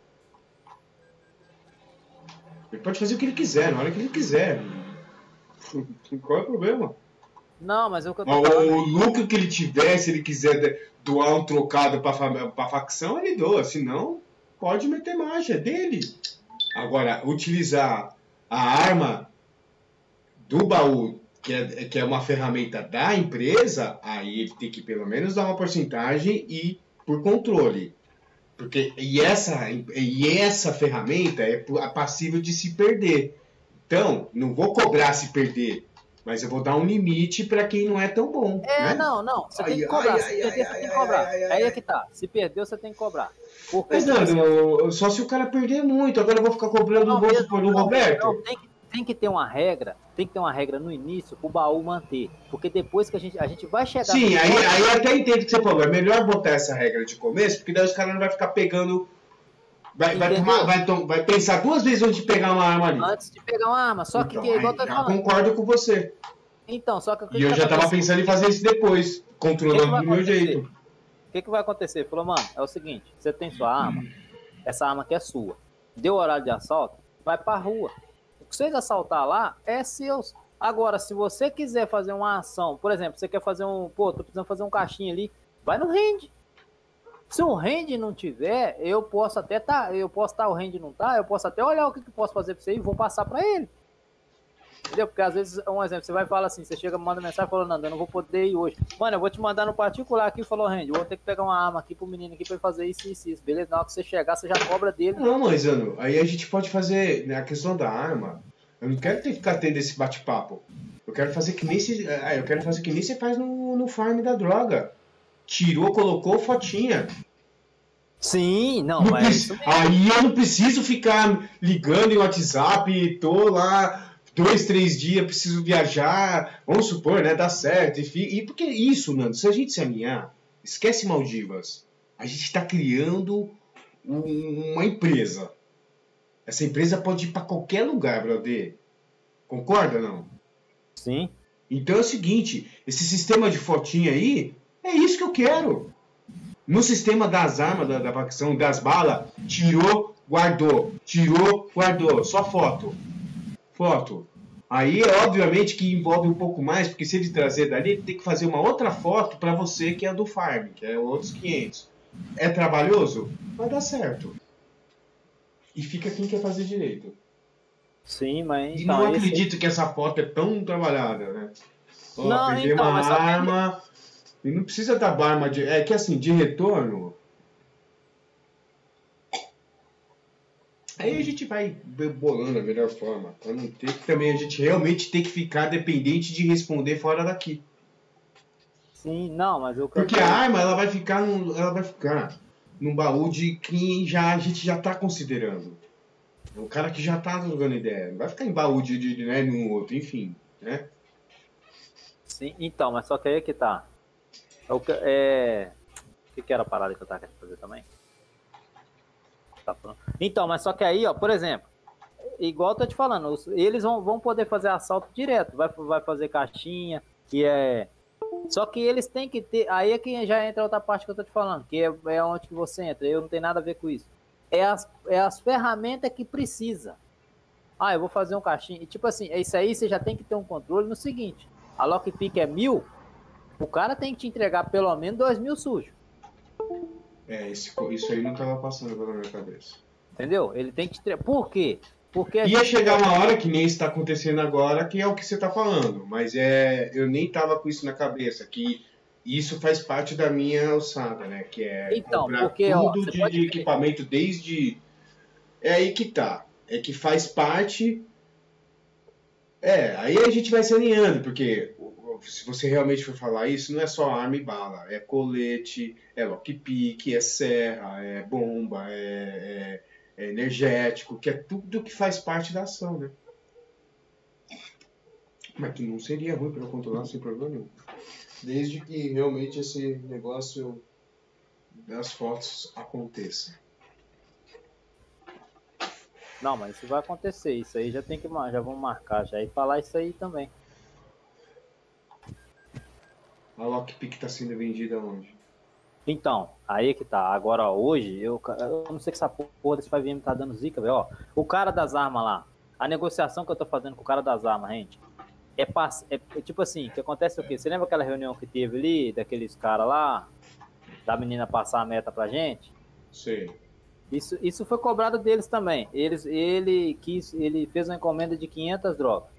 Ele pode fazer o que ele quiser, na hora que ele quiser. Qual é o problema? Não, mas o que eu tô O, falando. o lucro que ele tiver, se ele quiser de- doar um trocado pra, fa- pra facção, ele doa. Senão, pode meter marcha, é dele. Agora, utilizar a arma do baú, que é, que é uma ferramenta da empresa, aí ele tem que pelo menos dar uma porcentagem e por controle. Porque, e, essa, e essa ferramenta é passível de se perder. Então, não vou cobrar se perder, mas eu vou dar um limite para quem não é tão bom. É, né? não, não. Você Ai, tem que cobrar. ai, Se ai, perder, ai, você tem que ai, cobrar. ai, ai, Aí é ai. que tá. Se perdeu, você tem que cobrar. Porque, Mas, tipo assim, Nando, só se o cara perder muito. Agora eu vou ficar cobrando, não, vamos mesmo, supor, do não, Roberto. não, tem, que, tem que ter uma regra, tem que ter uma regra no início pro baú manter. Porque depois que a gente, a gente vai chegar... Sim, no aí, ponto- aí eu até entendo o que você falou. É melhor botar essa regra de começo, porque daí os caras não vão ficar pegando. Vai, vai, Entendeu? tomar, vai, to- vai pensar duas vezes antes de pegar uma arma ali. Antes de pegar uma arma. Só que, Então, que é igual aí eu tô já falando. concordo com você. Então, só que o que E que eu tá já tava acontecendo? pensando em fazer isso depois, O que, que controlando vai do meu acontecer? jeito. O que, que vai acontecer? Falou, mano, é o seguinte, você tem sua arma, essa arma aqui é sua. Deu horário de assalto, vai pra rua. O que vocês assaltar lá é seu. Agora, se você quiser fazer uma ação, por exemplo, você quer fazer um, pô, tô precisando fazer um caixinha ali, vai no rende. Se o rende não tiver, eu posso até tá, eu posso estar, tá, o rende não tá, eu posso até olhar o que, que posso fazer pra você e vou passar pra ele. Entendeu? Porque às vezes, um exemplo, você vai falar assim, você chega, manda mensagem falando, Nando, eu não vou poder ir hoje. Mano, eu vou te mandar no particular aqui, falou, Randy, eu vou ter que pegar uma arma aqui pro menino aqui pra ele fazer isso, isso, isso. Beleza? Na hora que você chegar, você já cobra dele. Não, mas, Ano, aí a gente pode fazer, né, a questão da arma, eu não quero ter que ficar tendo esse bate-papo. Eu quero fazer que nem se, ah, eu quero fazer que nem você faz no, no farm da droga. Tirou, colocou, fotinha. Sim, não, Não mas é preci- isso mesmo. Aí eu não preciso ficar ligando em WhatsApp, tô lá dois, três dias, preciso viajar, vamos supor, né, dá certo. E, fi- e porque isso, Nando, se a gente se alinhar, esquece Maldivas, a gente está criando um- uma empresa. Essa empresa pode ir para qualquer lugar, brother. Concorda, não? Sim. Então é o seguinte, esse sistema de fotinha aí, é isso que eu quero. No sistema das armas, da, da facção, das balas, tirou, guardou. Tirou, guardou. Só foto. Foto. Aí, obviamente, que envolve um pouco mais, porque se ele trazer dali, ele tem que fazer uma outra foto para você, que é a do farm, que é outros quinhentos. É trabalhoso? Vai dar certo. E fica quem quer fazer direito. Sim, mas E então, não esse- acredito que essa foto é tão trabalhada, né? Ó, Não, perder então, uma mas só que- arma... E não precisa dar arma de... É que assim, de retorno... Aí a gente vai bolando a melhor forma. Pra não ter que também a gente realmente ter que ficar dependente de responder fora daqui. Sim, não, mas eu Porque a arma, ela vai ficar num, ela vai ficar num baú de quem já, a gente já tá considerando. O cara que já tá jogando ideia. Não vai ficar em baú de, de, de né, num outro, enfim, né? Sim, então, mas só que aí é que tá. É o que, é... o que que era a parada que eu tava querendo fazer também? Tá falando. Então, mas só que aí, ó, por exemplo, igual eu tô te falando, os- eles vão, vão poder fazer assalto direto, vai, vai fazer caixinha, que é... Só que eles têm que ter, aí é que já entra outra parte que eu tô te falando, que é, é onde que você entra, eu não tenho nada a ver com isso. É as, é as ferramentas que precisa. Ah, eu vou fazer um caixinha, e tipo assim, é isso aí, você já tem que ter um controle no seguinte, a lockpick é mil, o cara tem que te entregar pelo menos dois mil sujos. É, esse, isso aí não tava passando pela minha cabeça. Entendeu? Ele tem que te entregar. Por quê? Porque a Ia gente- chegar uma hora que nem está acontecendo agora, que é o que você está falando, mas é, eu nem tava com isso na cabeça, que isso faz parte da minha alçada, né? Que é Então, comprar porque, ó, tudo você de, pode de ver. equipamento desde... É aí que tá. É que faz parte... É, aí a gente vai se alinhando, porque se você realmente for falar isso, não é só arma e bala, é colete, é lockpick, é serra, é bomba, é, é- é energético, que é tudo que faz parte da ação, né? Mas que não seria ruim para eu controlar sem problema nenhum. Desde que realmente esse negócio das fotos aconteça. Não, mas isso vai acontecer. Isso aí já tem que mar- já vamos marcar já e falar isso aí também. A lockpick está sendo vendida onde? Então, aí que tá. Agora, ó, hoje, eu, eu não sei que essa porra desse Five M tá dando zica, velho. Ó, o cara das armas lá, a negociação que eu tô fazendo com o cara das armas, gente, É, pass... é tipo assim, que acontece o quê? Você lembra aquela reunião que teve ali, daqueles caras lá, da menina passar a meta pra gente? Sei. Isso, isso foi cobrado deles também. Eles, ele, quis, ele fez uma encomenda de quinhentas drogas.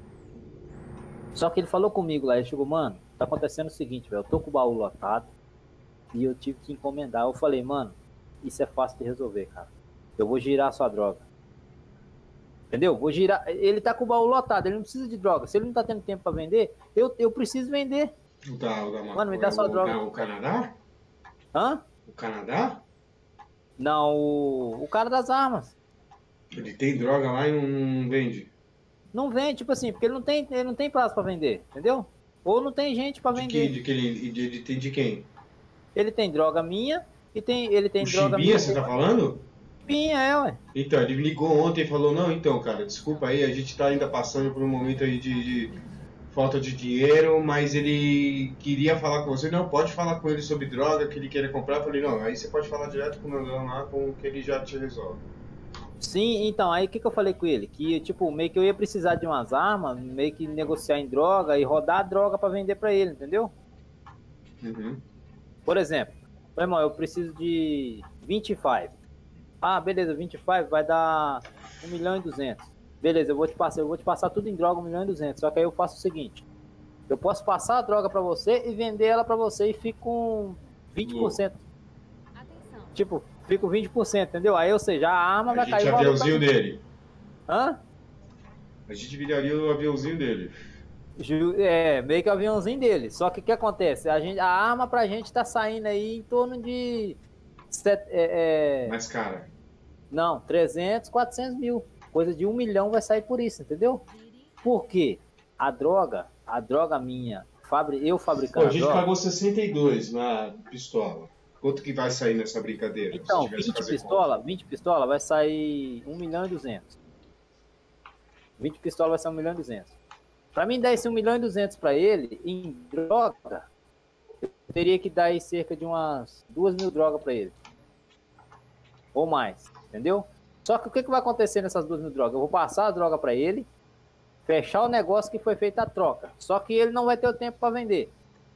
Só que ele falou comigo lá, ele chegou, mano, tá acontecendo o seguinte, velho, eu tô com o baú lotado e eu tive que encomendar. Eu falei, mano, isso é fácil de resolver, cara. Eu vou girar a sua droga. Entendeu? Vou girar. Ele tá com o baú lotado, ele não precisa de droga. Se ele não tá tendo tempo pra vender, eu, eu preciso vender. O da, o da Mano, me dá sua o, droga. O Canadá? Hã? O Canadá? Não, o, o cara das armas. Ele tem droga lá e não, não vende. Não vende, tipo assim, porque ele não tem, ele não tem prazo pra vender, entendeu? Ou não tem gente pra De vender. que, de que ele, de, ele tem de quem? Ele tem droga minha e tem, ele tem O droga Chibinha, minha. você tá falando? Chibinha, é, ué. Então, ele me ligou ontem e falou, não, então, cara, desculpa aí, a gente tá ainda passando por um momento aí de, de falta de dinheiro, mas ele queria falar com você. Não, pode falar com ele sobre droga que ele queira comprar. Eu falei, não, aí você pode falar direto com o Nandão lá, com o que ele já te resolve. Sim, então, aí o que, que eu falei com ele? Que, tipo, meio que eu ia precisar de umas armas, meio que negociar em droga e rodar a droga pra vender pra ele, entendeu? Uhum. Por exemplo, meu irmão, eu preciso de vinte e cinco. Ah, beleza, vinte e cinco vai dar um milhão e duzentos. Beleza, eu vou te passar, eu vou te passar tudo em droga, um milhão e duzentos. Só que aí eu faço o seguinte, eu posso passar a droga pra você e vender ela pra você e fico com vinte por cento. Atenção. Tipo, fico vinte por cento, entendeu? Aí, ou seja, a arma A vai gente cair o aviãozinho valor pra... dele. Hã? A gente viraria o aviãozinho dele. Ju- É, meio que o aviãozinho dele. Só que o que acontece? A, gente, a arma pra gente tá saindo aí em torno de... set- é, é, Mas, cara, não, trezentos, quatrocentos mil. Coisa de um milhão vai sair por isso, entendeu? Gire. Por quê? A droga, a droga minha, fabri, eu pô, fabricando a a gente droga... pagou sessenta e dois na pistola. Quanto que vai sair nessa brincadeira? Então, se tivesse que vinte fazer pistola, vinte pistola vai sair um milhão e duzentos. vinte pistola vai ser um milhão e duzentos. Pra mim dar esse um milhão e duzentos pra ele, em droga, eu teria que dar aí cerca de umas duas mil drogas pra ele. Ou mais, entendeu? Só que o que, que vai acontecer nessas duas mil drogas? Eu vou passar a droga pra ele, fechar o negócio que foi feita a troca. Só que ele não vai ter o tempo pra vender.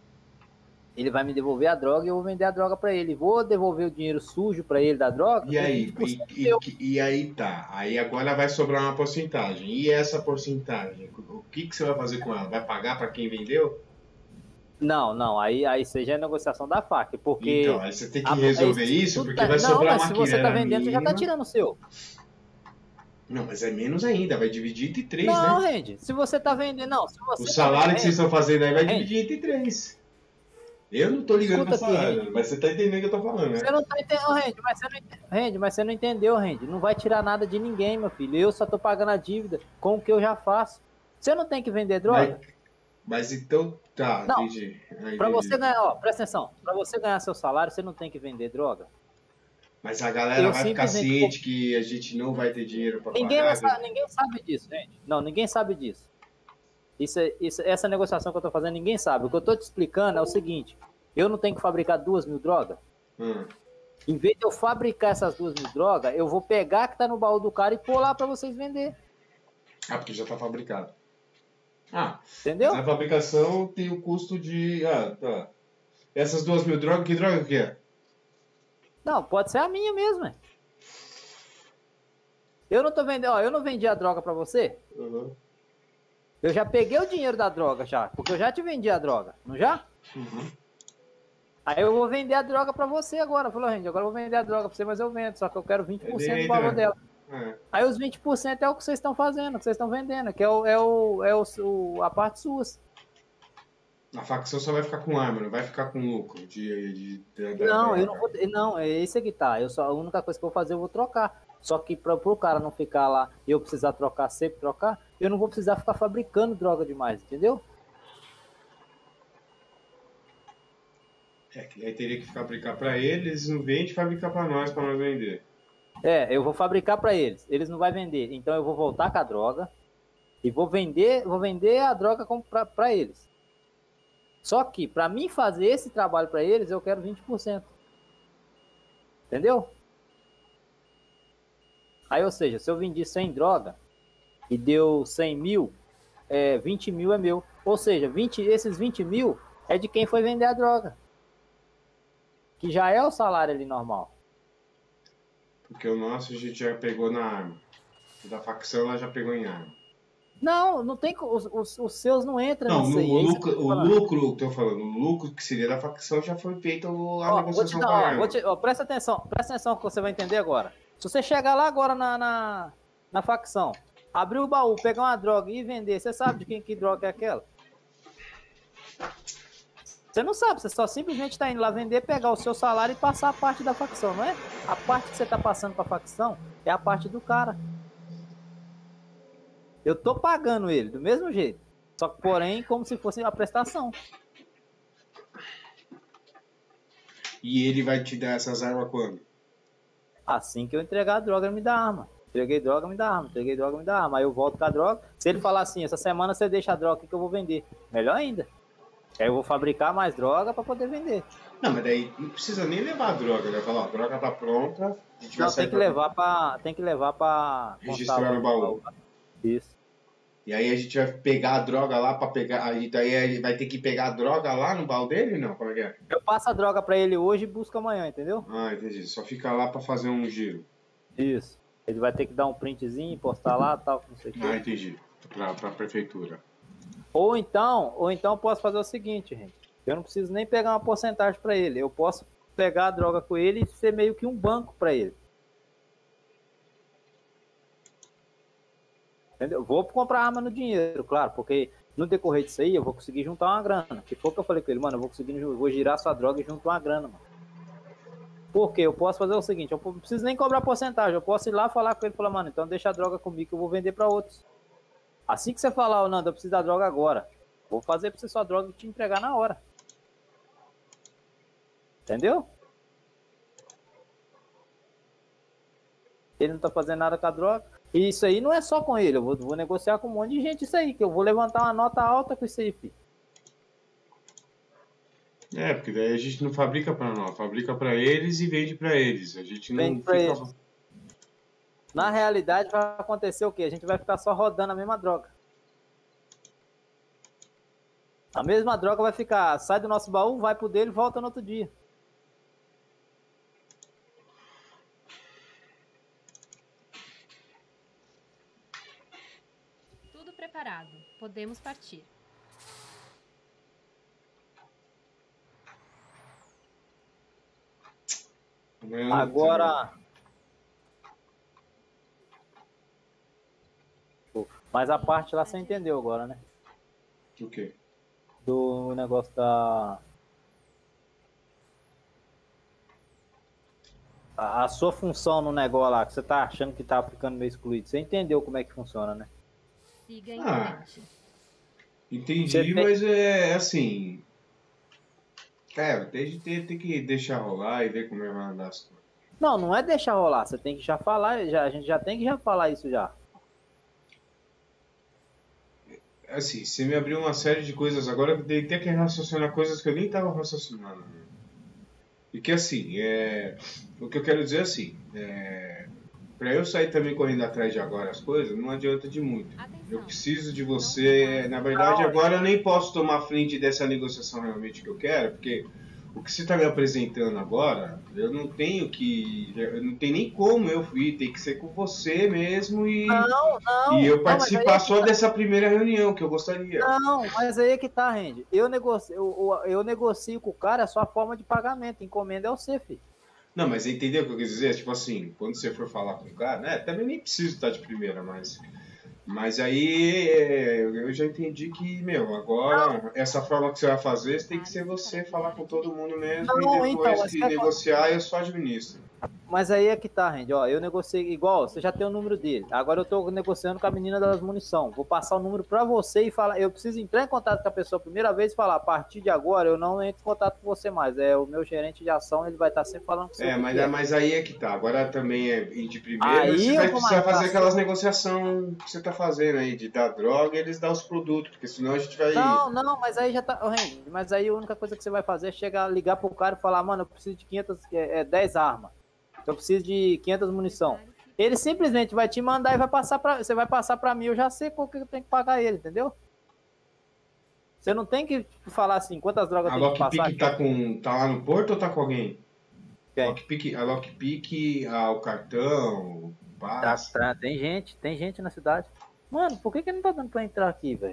Ele vai me devolver a droga e eu vou vender a droga pra ele. Vou devolver o dinheiro sujo pra ele da droga. E aí, vinte por cento e, meu. e, e aí tá. Aí agora vai sobrar uma porcentagem. E essa porcentagem? O que, que você vai fazer com ela? Vai pagar para quem vendeu? Não, não, aí, aí seja a negociação da faca, porque... Então, aí você tem que a- resolver aí, isso, tudo porque tá- vai não, sobrar mas uma se você tá quinela vendendo, você já tá mínima. tirando o seu. Não, mas é menos ainda, vai dividir entre três, Não, né? Randy, se você tá vendendo, não, se você O tá salário que vocês vendendo, estão fazendo aí vai Ei. dividir entre três. Eu não tô ligando pro Escuta aqui, salário, mas você tá entendendo o que eu tô falando, né? você não tá entendendo, Randy, mas você não, ente- Randy, mas você não entendeu, Randy, não vai tirar nada de ninguém, meu filho, eu só tô pagando a dívida com o que eu já faço. Você não tem que vender droga? Mas, mas então, tá, Não, entendi. Ah, Pra entendi. você ganhar, ó, presta atenção, pra você ganhar seu salário, você não tem que vender droga. Mas a galera Eu vai ficar simplesmente- ciente que a gente não vai ter dinheiro pra Ninguém, pagar. vai sa- ninguém sabe disso, gente. Não, ninguém sabe disso. Isso, é- isso, essa negociação que eu tô fazendo, ninguém sabe. O que eu tô te explicando é o seguinte: eu não tenho que fabricar duas mil drogas. Hum. Em vez de eu fabricar essas duas mil drogas, eu vou pegar a que tá no baú do cara e pôr lá pra vocês vender. Ah, porque já tá fabricado. Ah, Entendeu? na fabricação tem o custo de. Ah, tá. Essas duas mil drogas, que droga que é? Não, pode ser a minha mesmo, é. Eu não tô vendendo, ó, eu não vendi a droga pra você. Uhum. Eu já peguei o dinheiro da droga já, porque eu já te vendi a droga, não já? Uhum. Aí eu vou vender a droga pra você agora. Falou, Randy, agora eu vou vender a droga pra você, mas eu vendo, só que eu quero vinte por cento do Vende, valor né? dela. É. Aí os vinte por cento é o que vocês estão fazendo, o que vocês estão vendendo, que é, o, é, o, é o, o- a parte suas. A facção só vai ficar com arma, não vai ficar com lucro de, de, de- da Não, droga. eu não vou. Não, é esse que tá. Eu só, a única coisa que eu vou fazer, eu vou trocar. Só que para o cara não ficar lá e eu precisar trocar, sempre trocar, eu não vou precisar ficar fabricando droga demais, entendeu? É, que aí teria que fabricar pra eles, eles não vendem, fabricar pra nós, pra nós vender. É, eu vou fabricar para eles. Eles não vão vender. Então eu vou voltar com a droga e vou vender, vou vender a droga para eles. Só que para mim fazer esse trabalho para eles, eu quero vinte por cento. Entendeu? Aí, ou seja, se eu vendi cem droga e deu cem mil, é, vinte mil é meu. Ou seja, vinte, esses vinte mil é de quem foi vender a droga. Que já é o salário ali normal. Porque o nosso a gente já pegou na arma. O da facção ela já pegou em arma. Não, não tem. Os, os, os seus não entram Não, nisso no, aí. o, Aí lucro, você tá o falando. lucro, tô falando, o lucro que seria da facção já foi feito a Ó, vou te negociação dar, com a ó, arma. vou te- ó, presta atenção, presta atenção que você vai entender agora. Se você chegar lá agora na, na, na facção, abrir o baú, pegar uma droga e vender, você sabe de quem que droga é aquela? Você não sabe, você só simplesmente está indo lá vender, pegar o seu salário e passar a parte da facção, não é? A parte que você está passando para a facção é a parte do cara. Eu tô pagando ele do mesmo jeito, só que porém como se fosse a prestação. E ele vai te dar essas armas quando? Assim que eu entregar a droga, ele me dá arma. Entreguei droga, me dá arma. Entreguei droga, me dá arma. Aí eu volto com a droga. Se ele falar assim, essa semana você deixa a droga aqui que eu vou vender. Melhor ainda. Aí eu vou fabricar mais droga para poder vender. Não, mas daí não precisa nem levar a droga, né? Falar, ó, a droga tá pronta, a gente vai Não, sair tem que pra- levar para, tem que levar para Registrar no baú. Isso. E aí a gente vai pegar a droga lá pra pegar. Aí daí ele vai ter que pegar a droga lá no baú dele? Não, como é que é? Eu passo a droga para ele hoje e busco amanhã, entendeu? Ah, entendi. Só fica lá pra fazer um giro. Isso. Ele vai ter que dar um printzinho, postar lá, tal, não sei o Ah, quê. entendi. Pra, pra prefeitura. Ou então, ou então eu posso fazer o seguinte, gente. Eu não preciso nem pegar uma porcentagem para ele. Eu posso pegar a droga com ele e ser meio que um banco para ele. Entendeu? Vou comprar arma no dinheiro, claro, porque no decorrer disso aí eu vou conseguir juntar uma grana. Que foi o que eu falei com ele, mano, eu vou conseguir, eu vou girar sua droga e juntar uma grana, mano. Porque eu posso fazer o seguinte, eu não preciso nem cobrar porcentagem, eu posso ir lá falar com ele e falar, mano, então deixa a droga comigo que eu vou vender para outros. Assim que você falar, ô Nando, eu preciso da droga agora, vou fazer pra você sua droga e te entregar na hora. Entendeu? Ele não tá fazendo nada com a droga. E isso aí não é só com ele, eu vou, vou negociar com um monte de gente isso aí, que eu vou levantar uma nota alta com isso aí, filho. É, porque daí a gente não fabrica pra nós, fabrica pra eles e vende pra eles. A gente não Vende pra fica. eles. Na realidade vai acontecer o quê? A gente vai ficar só rodando a mesma droga. A mesma droga vai ficar, sai do nosso baú, vai pro dele e volta no outro dia. Tudo preparado. Podemos partir. Não, Agora... Mas a parte lá você entendeu agora, né? O quê? Do negócio da... A, a sua função no negócio lá, que você tá achando que tá ficando meio excluído. Você entendeu como é que funciona, né? Siga em Ah. frente. Entendi, Você tem- mas é assim. É, tem, tem, tem que deixar rolar e ver como é que vai andar as coisas. Não, não é deixar rolar. Você tem que já falar, já, a gente já tem que já falar isso já. Assim, você me abriu uma série de coisas agora que eu tenho até que raciocinar coisas que eu nem tava raciocinando. né? E que assim, é, o que eu quero dizer é assim, é, para eu sair também correndo atrás de agora as coisas, não adianta de muito. Eu Atenção. preciso de você, na verdade agora eu nem posso tomar frente dessa negociação realmente que eu quero, porque o que você está me apresentando agora, eu não tenho que, eu não tem nem como eu ir, tem que ser com você mesmo e, Não, não. e eu não, mas aí participar é que só tá. dessa primeira reunião que eu gostaria. Não, mas aí é que tá, Randy. Eu negocio, eu, eu negocio com o cara a sua forma de pagamento. Encomenda é o C, filho. Não, mas entendeu o que eu quis dizer? Tipo assim, quando você for falar com o cara, né? Também nem preciso estar de primeira, mas. Mas aí é, eu já entendi que, meu, agora essa forma que você vai fazer, tem que ser você falar com todo mundo mesmo Não, e então, depois mas que quer- negociar eu só administro. Mas aí é que tá, Randy. Ó, eu negociei igual, você já tem o número dele. Agora eu tô negociando com a menina das munição. Vou passar o número pra você e falar. Eu preciso entrar em contato com a pessoa a primeira vez e falar: a partir de agora eu não entro em contato com você mais. É o meu gerente de ação, ele vai estar sempre falando com você. É, o que mas, que é. mas aí é que tá. Agora também é ir de primeira, Aí você eu vai vou precisar marcar fazer assim. aquelas negociações que você tá fazendo aí, de dar droga e eles dar os produtos, porque senão a gente vai. Não, não, mas aí já tá. Ô, Randy, mas aí a única coisa que você vai fazer é chegar, ligar pro cara e falar: mano, eu preciso de quinhentas, é, é, dez armas. Eu preciso de quinhentas munição. Ele simplesmente vai te mandar e vai passar para você vai passar para mim, eu já sei qual que eu tenho que pagar ele, entendeu? Você não tem que falar assim, quantas drogas A tem que passar. Lockpick tá, com, tá lá no porto ou tá com alguém? Quem? Lockpick, a Lockpick, ah, o cartão, o Tá, passe. tá, tem gente, tem gente na cidade. Mano, por que que não tá dando pra entrar aqui, velho?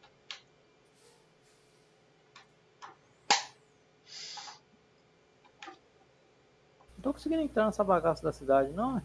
Não tô conseguindo entrar nessa bagaça da cidade, não.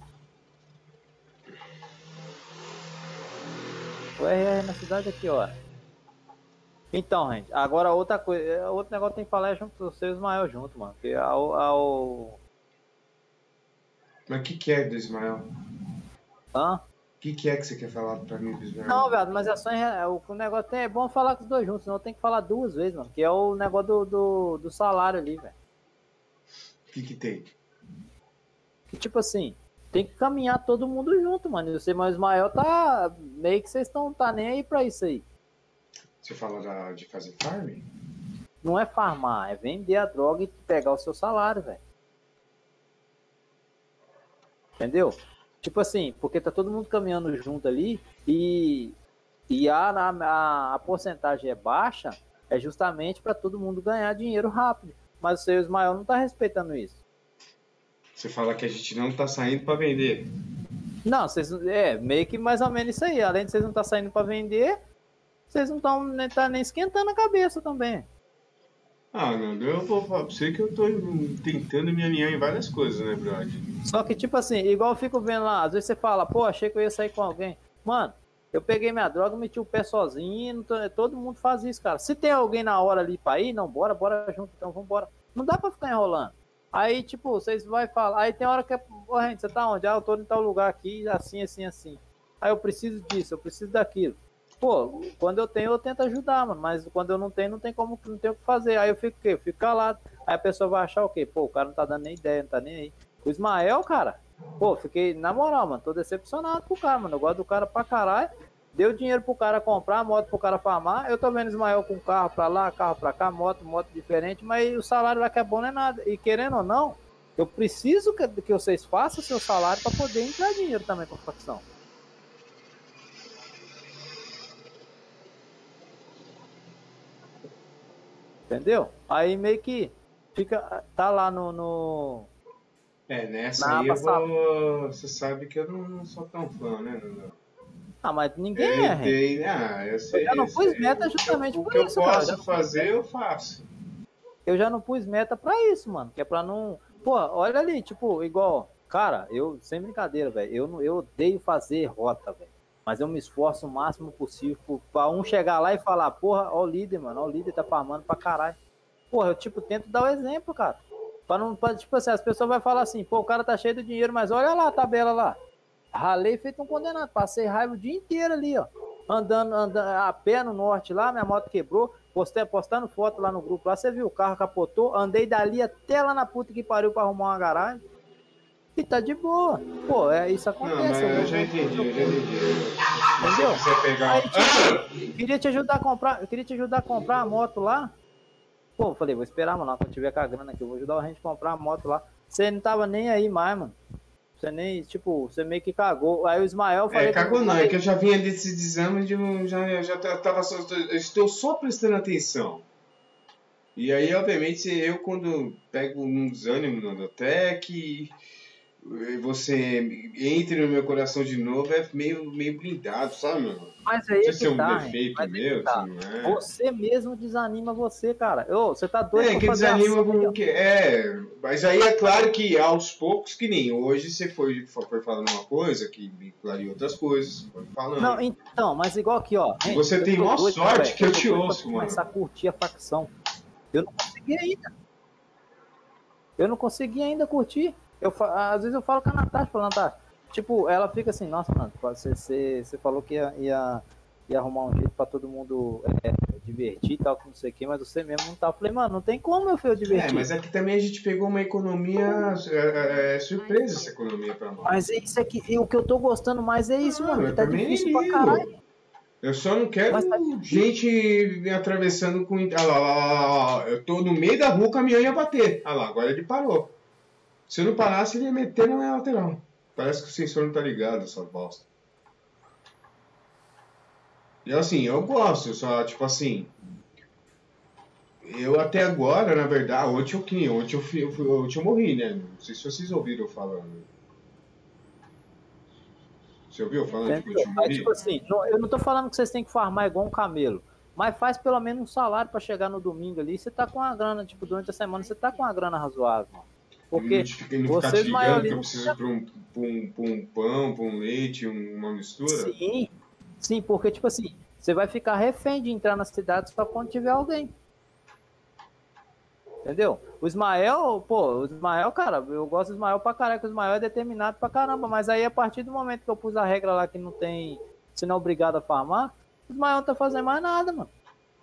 O R R na cidade aqui, ó. Então, gente, agora outra coisa, outro negócio tem que falar é junto com você e o Ismael junto, mano. Porque ao, ao... Mas o que, que é do Ismael? Hã? O que, que é que você quer falar pra mim do Ismael? Não, viado, mas é só em, é, o, o negócio tem, é bom falar com os dois juntos, senão tem que falar duas vezes, mano. Que é o negócio do, do, do salário ali, velho. O que, que tem? Que tipo assim, tem que caminhar todo mundo junto, mano. E você, mas o Ismael tá. Meio que vocês estão tá nem aí pra isso aí. Você fala da, de fazer farm? Não é farmar, é vender a droga e pegar o seu salário, velho. Entendeu? Tipo assim, porque tá todo mundo caminhando junto ali e, e a, a, a porcentagem é baixa, é justamente para todo mundo ganhar dinheiro rápido. Mas o seu Ismael não tá respeitando isso. Você fala que a gente não tá saindo pra vender. Não, vocês, é meio que mais ou menos isso aí. Além de vocês não estar saindo para vender, vocês não estão nem, tá nem esquentando a cabeça também. Ah, Nando, eu vou falar pra você que eu tô tentando me alinhar em várias coisas, né, brother? Só que, tipo assim, igual eu fico vendo lá, às vezes você fala, pô, achei que eu ia sair com alguém. Mano, eu peguei minha droga, meti o pé sozinho, todo mundo faz isso, cara. Se tem alguém na hora ali pra ir, não, bora, bora junto, então vambora. Não dá pra ficar enrolando. Aí, tipo, vocês vão falar, aí tem hora que é, pô, gente, você tá onde? Ah, eu tô em tal lugar aqui, assim, assim, assim. Aí eu preciso disso, eu preciso daquilo. Pô, quando eu tenho, eu tento ajudar, mano. Mas quando eu não tenho, não tem como, não tem o que fazer. Aí eu fico o quê? Eu fico calado. Aí a pessoa vai achar o quê? Pô, o cara não tá dando nem ideia, não tá nem aí. O Ismael, cara, pô, fiquei, na moral, mano, tô decepcionado com o cara, mano. Eu gosto do cara pra caralho. Deu dinheiro pro cara comprar, moto pro cara farmar. Eu tô vendo o Ismael com carro pra lá, carro pra cá, moto, moto diferente. Mas o salário lá que é bom não é nada. E querendo ou não, eu preciso que, que vocês façam o seu salário pra poder entrar dinheiro também pra facção. Entendeu? Aí meio que fica, tá lá no... no... É, nessa Na aí eu aba vou... Você sabe que eu não, não sou tão fã, né, Nando? Ah, mas ninguém Eu é, gente. dei- Ah, eu sei. Eu já não eu pus sei. meta O que justamente eu- por O que eu isso, cara. posso Eu já- fazer, eu faço. Eu já não pus meta pra isso, mano. Que é pra não... Pô, olha ali, tipo, igual... Cara, eu, sem brincadeira, velho. Eu, não- eu odeio fazer rota, velho. Mas eu me esforço o máximo possível pra um chegar lá e falar, porra, ó o líder, mano. Ó o líder tá farmando pra caralho. Porra, eu, tipo, tento dar o exemplo, cara. Pra não... Pra, tipo assim, as pessoas vão falar assim, pô, o cara tá cheio de dinheiro, mas olha lá a tabela lá. Ralei feito um condenado. Passei raiva o dia inteiro ali, ó. Andando, andando a pé no norte lá, minha moto quebrou. Postei, postando foto lá no grupo lá. Você viu, o carro capotou. Andei dali até lá na puta que pariu pra arrumar uma garagem. E tá de boa. Pô, é, isso Não, acontece. mas eu eu- já entendi, eu já entendi. Entendeu? Se você pegar... Aí, tipo, queria te ajudar a comprar, eu queria te ajudar a comprar a moto lá. Pô, eu falei, vou esperar, mano, quando tiver com a grana aqui, eu vou ajudar a gente a comprar a moto lá. Você não tava nem aí mais, mano. Você nem, tipo, você meio que cagou. Aí o Ismael, eu falei... É, cagou não, é que eu já vinha desses exames de um, já, eu já tava só, eu estou só prestando atenção. E aí, obviamente, eu quando pego um desânimo, Nando, até que você entre no meu coração de novo, é meio, meio blindado, sabe, meu? Mas aí Não é sei se é que um tá, defeito mas aí meu, que tá. se não é. Você mesmo desanima você, cara. Ô, você tá doido É, pra que fazer desanima ação aí, ó. porque. É, mas aí é claro que aos poucos, que nem hoje você foi, foi falando uma coisa, que me clareou outras coisas, foi falando. Não, então, mas igual aqui, ó. gente, Você eu tem tô maior doido, sorte velho, que eu tô te doido pra ouço, mano. começar a curtir a facção. Eu não consegui ainda. Eu não consegui ainda curtir. Eu, fa- às vezes eu falo com a Natasha, falo, Natasha, tipo, ela fica assim, nossa, mano, você, você, você falou que ia, ia, ia arrumar um jeito pra todo mundo é, divertir e tal, que não sei o que, mas você mesmo não tá. Eu falei, mano, não tem como, meu filho, divertir. É, mas aqui também a gente pegou uma economia. É, é, é surpresa essa economia pra nós. Mas é isso aqui, e o que eu tô gostando mais é isso, Ah, mano, eu que tá também difícil pra ligo. caralho. Eu só não quero Mas tá gente me atravessando com. Ah lá, lá, lá, lá, lá. Eu tô no meio da rua, o caminhão ia bater. Ah lá, agora ele parou. Se eu não parasse, ele ia meter na minha lateral. Parece que o sensor não tá ligado, essa bosta. E assim, eu gosto, só, tipo assim... Eu até agora, na verdade, ontem eu, que- ontem eu, fui, eu, fui- ontem eu morri, né? Não sei se vocês ouviram eu falando. Você ouviu eu falando de que ontem Entendeu? eu Aí, morri? tipo assim, não- eu não tô falando que vocês têm que farmar igual um camelo, mas faz pelo menos um salário pra chegar no domingo ali, você tá com uma grana, tipo, durante a semana você tá com uma grana razoável, mano. E não, Porque te, fica- e não ficar vocês te maior ligando que ali eu não preciso pra um, pra um, pra um pão, pra um leite, um- uma mistura? sim, sim, porque, tipo assim, você vai ficar refém de entrar na cidade só quando tiver alguém. Entendeu? O Ismael, pô, o Ismael, cara, eu gosto do Ismael pra caralho, que o Ismael é determinado pra caramba, mas aí a partir do momento que eu pus a regra lá que não tem, você não é obrigado a farmar, o Ismael não tá fazendo mais nada, mano.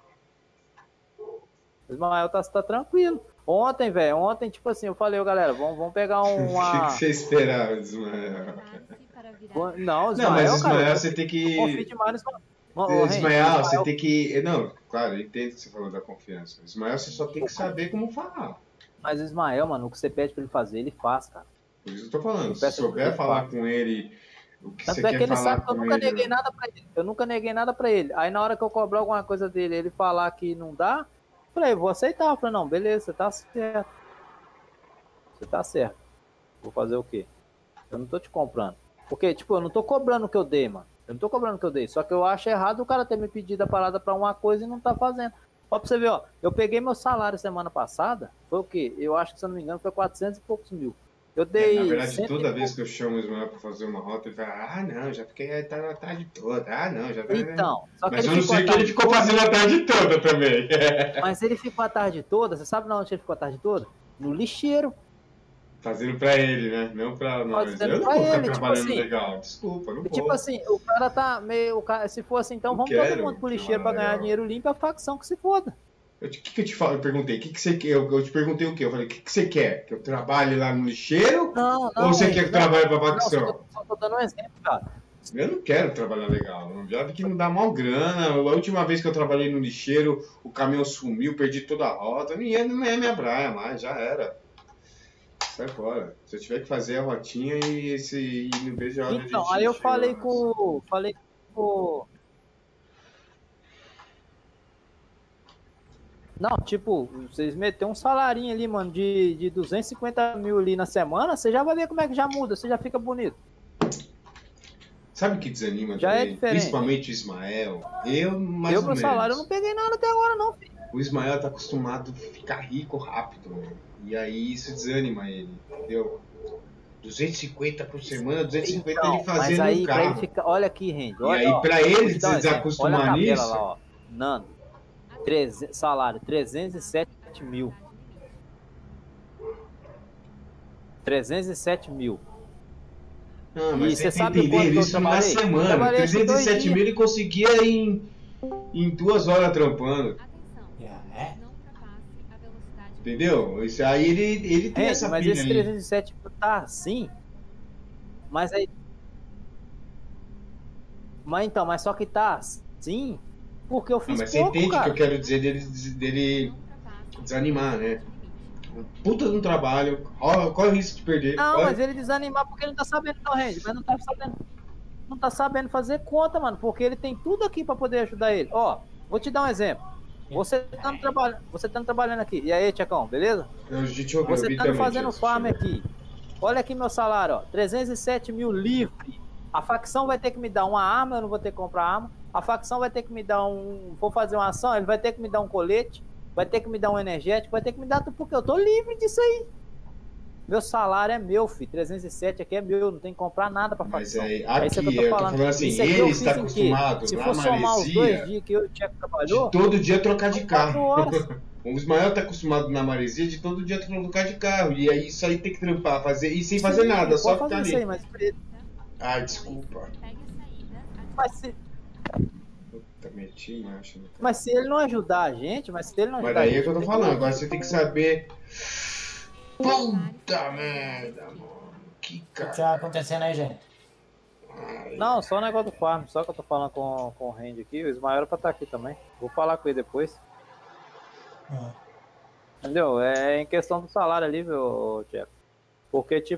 O Ismael tá, tá tranquilo. Ontem, velho, ontem, tipo assim, eu falei, ô galera, vamos, vamos pegar O que, que uma... você esperava, Ismael? Prepare-se para virar. Não, o Não, mas Ismael, cara, Ismael, eu você tem confio, eu confio que... demais no Ismael. Ô, ô, Renzo, o Ismael, você Ismael, tem que... Não, claro, eu entendo que você falou da confiança. Ismael, você só tem que saber como falar. mas o Ismael, mano, o que você pede pra ele fazer, ele faz, cara. Por isso eu tô falando. Eu Se peço pra souber ele falar falar. com ele o que você Tanto é que quer ele falar sabe que eu com nunca ele... neguei nada pra ele. Eu nunca neguei nada pra ele. Aí na hora que eu cobrar alguma coisa dele, ele falar que não dá, eu falei, vou aceitar. Eu falei, não, beleza, você tá certo. Você tá certo. Vou fazer o quê? Eu não tô te comprando. Porque, tipo, eu não tô cobrando o que eu dei, mano. Eu não tô cobrando o que eu dei. Só que eu acho errado o cara ter me pedido a parada pra uma coisa e não tá fazendo. Ó, pra você ver, ó. Eu peguei meu salário semana passada. Foi o quê? Eu acho que, se eu não me engano, foi quatrocentos e poucos mil. Eu dei... Na verdade, cento e toda vez pouco. que eu chamo o Ismael pra fazer uma rota, ele fala, ah, não, já fiquei tá na tarde toda, ah, não, já tá... Então, só que Mas ele eu não ficou sei a que ele tarde ficou toda. fazendo a tarde toda também. Mas ele ficou a tarde toda, você sabe onde ele ficou a tarde toda? No lixeiro. Fazendo pra ele, né? Não pra nós. Fazendo Eu não pra vou ficar ele, tipo trabalhando assim. legal, desculpa, não E, tipo vou. assim, o cara tá meio. O cara, se for assim, então Não vamos quero todo mundo pro lixeiro pra trabalhar ganhar legal. dinheiro limpo, a facção que se foda. O que, que eu te falo? Eu perguntei, o que, que você quer? Eu, eu te perguntei o quê? Eu falei, o que, que você quer? Que eu trabalhe lá no lixeiro? Não, não. Ou você gente, quer que não, trabalhe pra não, só facção? tô, só tô dando um exemplo, cara. Eu não quero trabalhar legal. não. Já vi que não dá mal grana. A última vez que eu trabalhei no lixeiro, o caminhão sumiu, perdi toda a rota. Não é, não é minha praia mais, já era. Sai fora. Se eu tiver que fazer a rotinha e, esse, e não vejo a hora de Então, aí eu chegar falei lá. com. Falei com. Não, tipo, vocês meteram um salarinho ali, mano, de, de duzentos e cinquenta mil ali na semana, você já vai ver como é que já muda, você já fica bonito. Sabe o que desanima Já é também? diferente. Principalmente o Ismael. Eu, mais eu, ou meu menos. salário, eu não peguei nada até agora, não, filho. O Ismael tá acostumado a ficar rico rápido, mano. E aí isso desanima ele, entendeu? duzentos e cinquenta por semana, duzentos e cinquenta Então, ele fazendo mas aí, um pra ele carro. ficar. Olha aqui, Randy. E Olha, aí, ó, pra vou ele te dar um se exemplo. desacostumar Olha a tabela nisso... lá, ó. Nando. treze salário, trezentos e sete mil. trezentos e sete mil. Ah, E mas você você tá sabe quanto entendendo? que eu Isso numa trabalhei? Eu semana. trabalhei acho que trezentos e dois sete dias. mil ele conseguia em, em duas horas trampando. Atenção. É. Não ultrapasse a velocidade. Entendeu? Isso aí ele, ele tem Randy, essa mas pilha esse ali. trezentos e sete mil tá assim. Mas aí. Mas então, mas só que tá assim. Porque eu Ah, fiz mas você pouco, entende o que cara. eu quero dizer dele, dele Não ultrapasse desanimar, né? Puta de um trabalho, ó, corre o risco de perder. Não, corre- mas ele desanimar porque ele não tá sabendo, não, Randy. Mas não tá sabendo. Não tá sabendo fazer conta, mano. Porque ele tem tudo aqui pra poder ajudar ele. Ó, vou te dar um exemplo. Você tá trabalhando, você tá trabalhando aqui. E aí, Tchecão, beleza? Eu, a gente ouviu, eu Você vi tá também, fazendo Tiago, farm chegou. aqui. Olha aqui meu salário, ó. trezentos e sete mil livre. A facção vai ter que me dar uma arma, eu não vou ter que comprar arma. A facção vai ter que me dar um. Vou fazer uma ação, ele vai ter que me dar um colete, vai ter que me dar um energético, vai ter que me dar tudo, porque eu tô livre disso aí. Meu salário é meu, filho. trezentos e sete aqui é meu, eu não tenho que comprar nada pra Mas facção. aí, É isso que aqui, eu eu tô tô falando. falando assim, Isso aqui ele eu está fiz em quê? acostumado Se na for somar os maresia dois dias que eu e o Tcheco de trabalhou, todo dia trocar de são quatro carro. horas. O Ismael tá acostumado na maresia de todo dia trocar de carro. E aí isso aí tem que trampar, fazer e sem fazer Sim, nada, pode só fazer ficar isso aí, ali. mas pra ele- Ah, desculpa. Pegue a saída. mas se, Puta, meti marcha. Né? mas se ele não ajudar a gente, mas se ele não Mas ajudar a daí gente. é que eu tô tem falando. Agora você tem que saber. Puta Puta merda, mano. Que O que cara. tá acontecendo aí, gente? Não, só o negócio do farm, só que eu tô falando com, com o Randy aqui, o Ismael era pra estar aqui também. Vou falar com ele depois. Ah, Entendeu? É em questão do salário ali, viu, Tcheco? Porque, tipo,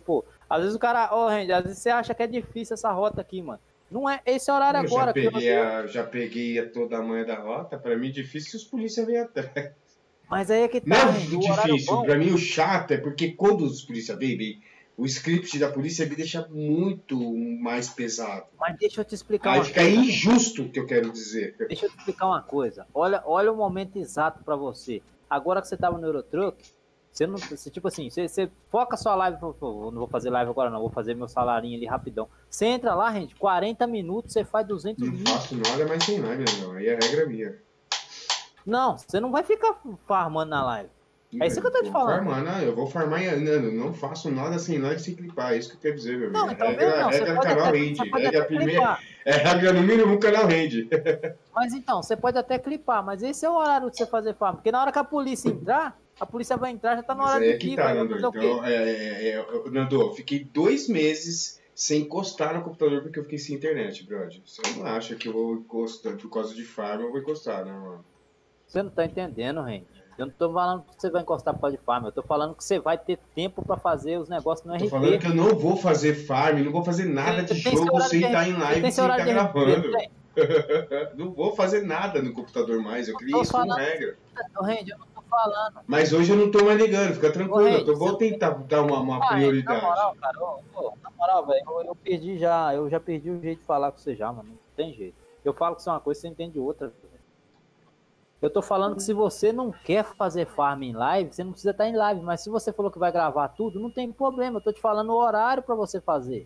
Às vezes o cara, ô, Randy, às vezes você acha que é difícil essa rota aqui, mano. Não é esse horário Eu já agora que eu... peguei, a, já peguei a toda a manha da rota. Pra mim, difícil se os polícias vêm atrás. Mas aí é que Não tá, é Randy, o horário difícil. bom. Pra mim, o chato é porque quando os polícias vêm, vêm, o script da polícia me deixa muito mais pesado. Mas deixa eu te explicar Aí uma fica coisa. injusto o que eu quero dizer. Deixa eu te explicar uma coisa. Olha, olha o momento exato pra você. Agora que você tava no Eurotruck, você não, você, tipo assim, você, você foca sua live, pô, pô, não vou fazer live agora não, vou fazer meu salarinho ali rapidão. Você entra lá, gente, quarenta minutos, você faz duzentos Não mil. faço nada, mas sem live, não. Aí é regra minha. Não, você não vai ficar farmando na live. É isso que eu tô te Vou falando. Farmar, não, eu vou farmar em não, não faço nada sem live sem clipar. É isso que eu quero dizer, meu amigo. Não, então regra, mesmo não, você regra pode canal até, rende. você pode Regra até primeira. clipar. É regra no mínimo, o canal rende. Mas então, você pode até clipar, mas esse é o horário de você fazer farm. Porque na hora que a polícia entrar, a polícia vai entrar, já tá na Mas hora aí do é que pico. tá, Aí vai Nando. fazer o quê? Então, é, é, é, eu- Nando, eu fiquei dois meses sem encostar no computador porque eu fiquei sem internet, brother. Você não acha que eu vou encostar por causa de farm, eu vou encostar, né, mano? Você não tá entendendo, gente. Eu não tô falando que você vai encostar por causa de farm, eu tô falando que você vai ter tempo pra fazer os negócios no Tô R P. falando que eu não vou fazer farm, não vou fazer nada de Você tem seu jogo horário sem de estar em R P, live, tem seu sem estar horário de R P, gravando. tem. Não vou fazer nada no computador mais, eu criei Tô isso como falando, regra. Randy, eu não tô falando. Mas hoje eu não tô mais ligando, fica tranquilo, eu tô, Randy, vou você- tentar dar uma, uma Ah, Randy, na prioridade. moral, cara, ô, ô, na moral, velho, eu, eu perdi já, eu já perdi o jeito de falar com você já, mano. Não tem jeito. Eu falo que isso é uma coisa, você entende outra. Velho. Eu tô falando que se você não quer fazer farm em live, você não precisa estar em live, mas se você falou que vai gravar tudo, não tem problema. Eu tô te falando o horário pra você fazer.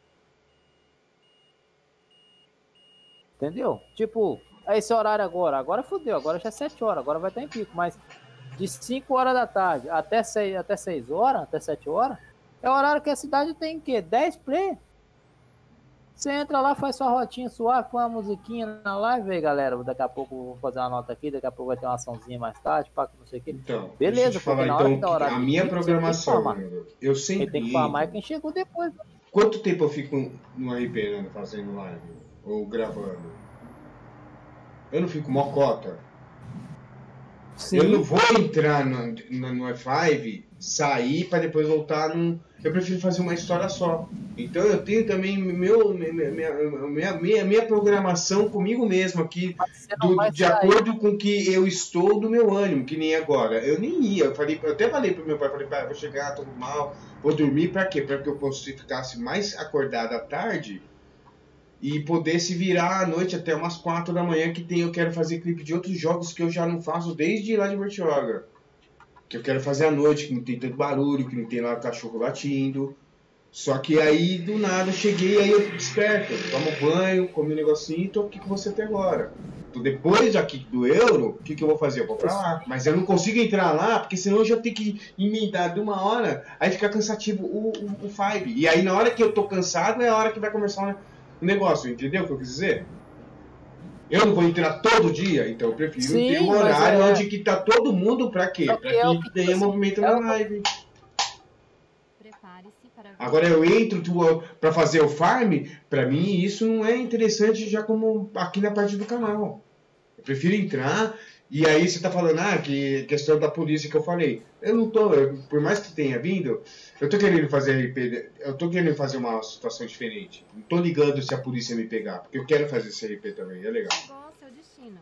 Entendeu? Tipo, é esse horário agora. Agora fodeu, agora já é sete horas, agora vai estar em pico. Mas de cinco horas da tarde até seis, até seis horas, até sete horas, é o horário que a cidade tem o quê? dez play? Você entra lá, faz sua rotinha suave, põe uma musiquinha na live, aí galera, daqui a pouco eu vou fazer uma nota aqui, daqui a pouco vai ter uma açãozinha mais tarde, pá, não sei o quê. Então, Beleza, deixa eu te porque falar, na hora então, que dá horário a de minha pico, você tem que programação, farmar. Nando, eu sempre Quem tem que farmar é entro. quem chegou depois. Né? Quanto tempo eu fico no R P, Nando, fazendo live? Ou gravando? Eu não fico mocota. Eu não Sim, vou entrar no, no, no F cinco, sair para depois voltar num. Eu prefiro fazer uma história só. Então eu tenho também meu, minha, minha, minha, minha, minha programação comigo mesmo aqui, mas você não do, vai de sair. acordo com que eu estou do meu ânimo, que nem agora. Eu nem ia, eu, falei, eu até falei pro meu pai, falei, pai, eu vou chegar, tô mal, vou dormir, para quê? Para que eu possa ficasse mais acordado à tarde e poder se virar à noite até umas quatro da manhã, que tem, eu quero fazer clipe de outros jogos que eu já não faço desde lá de Bertioga. Que eu quero fazer à noite, que não tem tanto barulho, que não tem lá cachorro latindo. Só que aí, do nada, eu cheguei, aí eu desperto, tomo banho, como um negocinho e tô aqui com você até agora. Então, depois aqui do Euro, o que, que eu vou fazer? Eu vou pra lá. Mas eu não consigo entrar lá, porque senão eu já tenho que emendar de uma hora, aí fica cansativo o, o, o Five. E aí, na hora que eu tô cansado, é a hora que vai começar o negócio, entendeu o que eu quis dizer? Eu não vou entrar todo dia, então eu prefiro Sim, ter um mas horário é- onde que tá todo mundo pra quê? Só Pra que é o que que, tenha assim, movimento é na o que- live. Prepare-se para Agora eu entro tu- pra fazer o farm, pra mim isso não é interessante já como aqui na parte do canal. Eu prefiro entrar e aí você tá falando, ah, que questão da polícia que eu falei. Eu não tô, eu- por mais que tenha vindo, eu tô querendo fazer R P, eu tô querendo fazer uma situação diferente. Não tô ligando se a polícia me pegar, porque eu quero fazer esse R P também, é legal. chegou ao seu destino.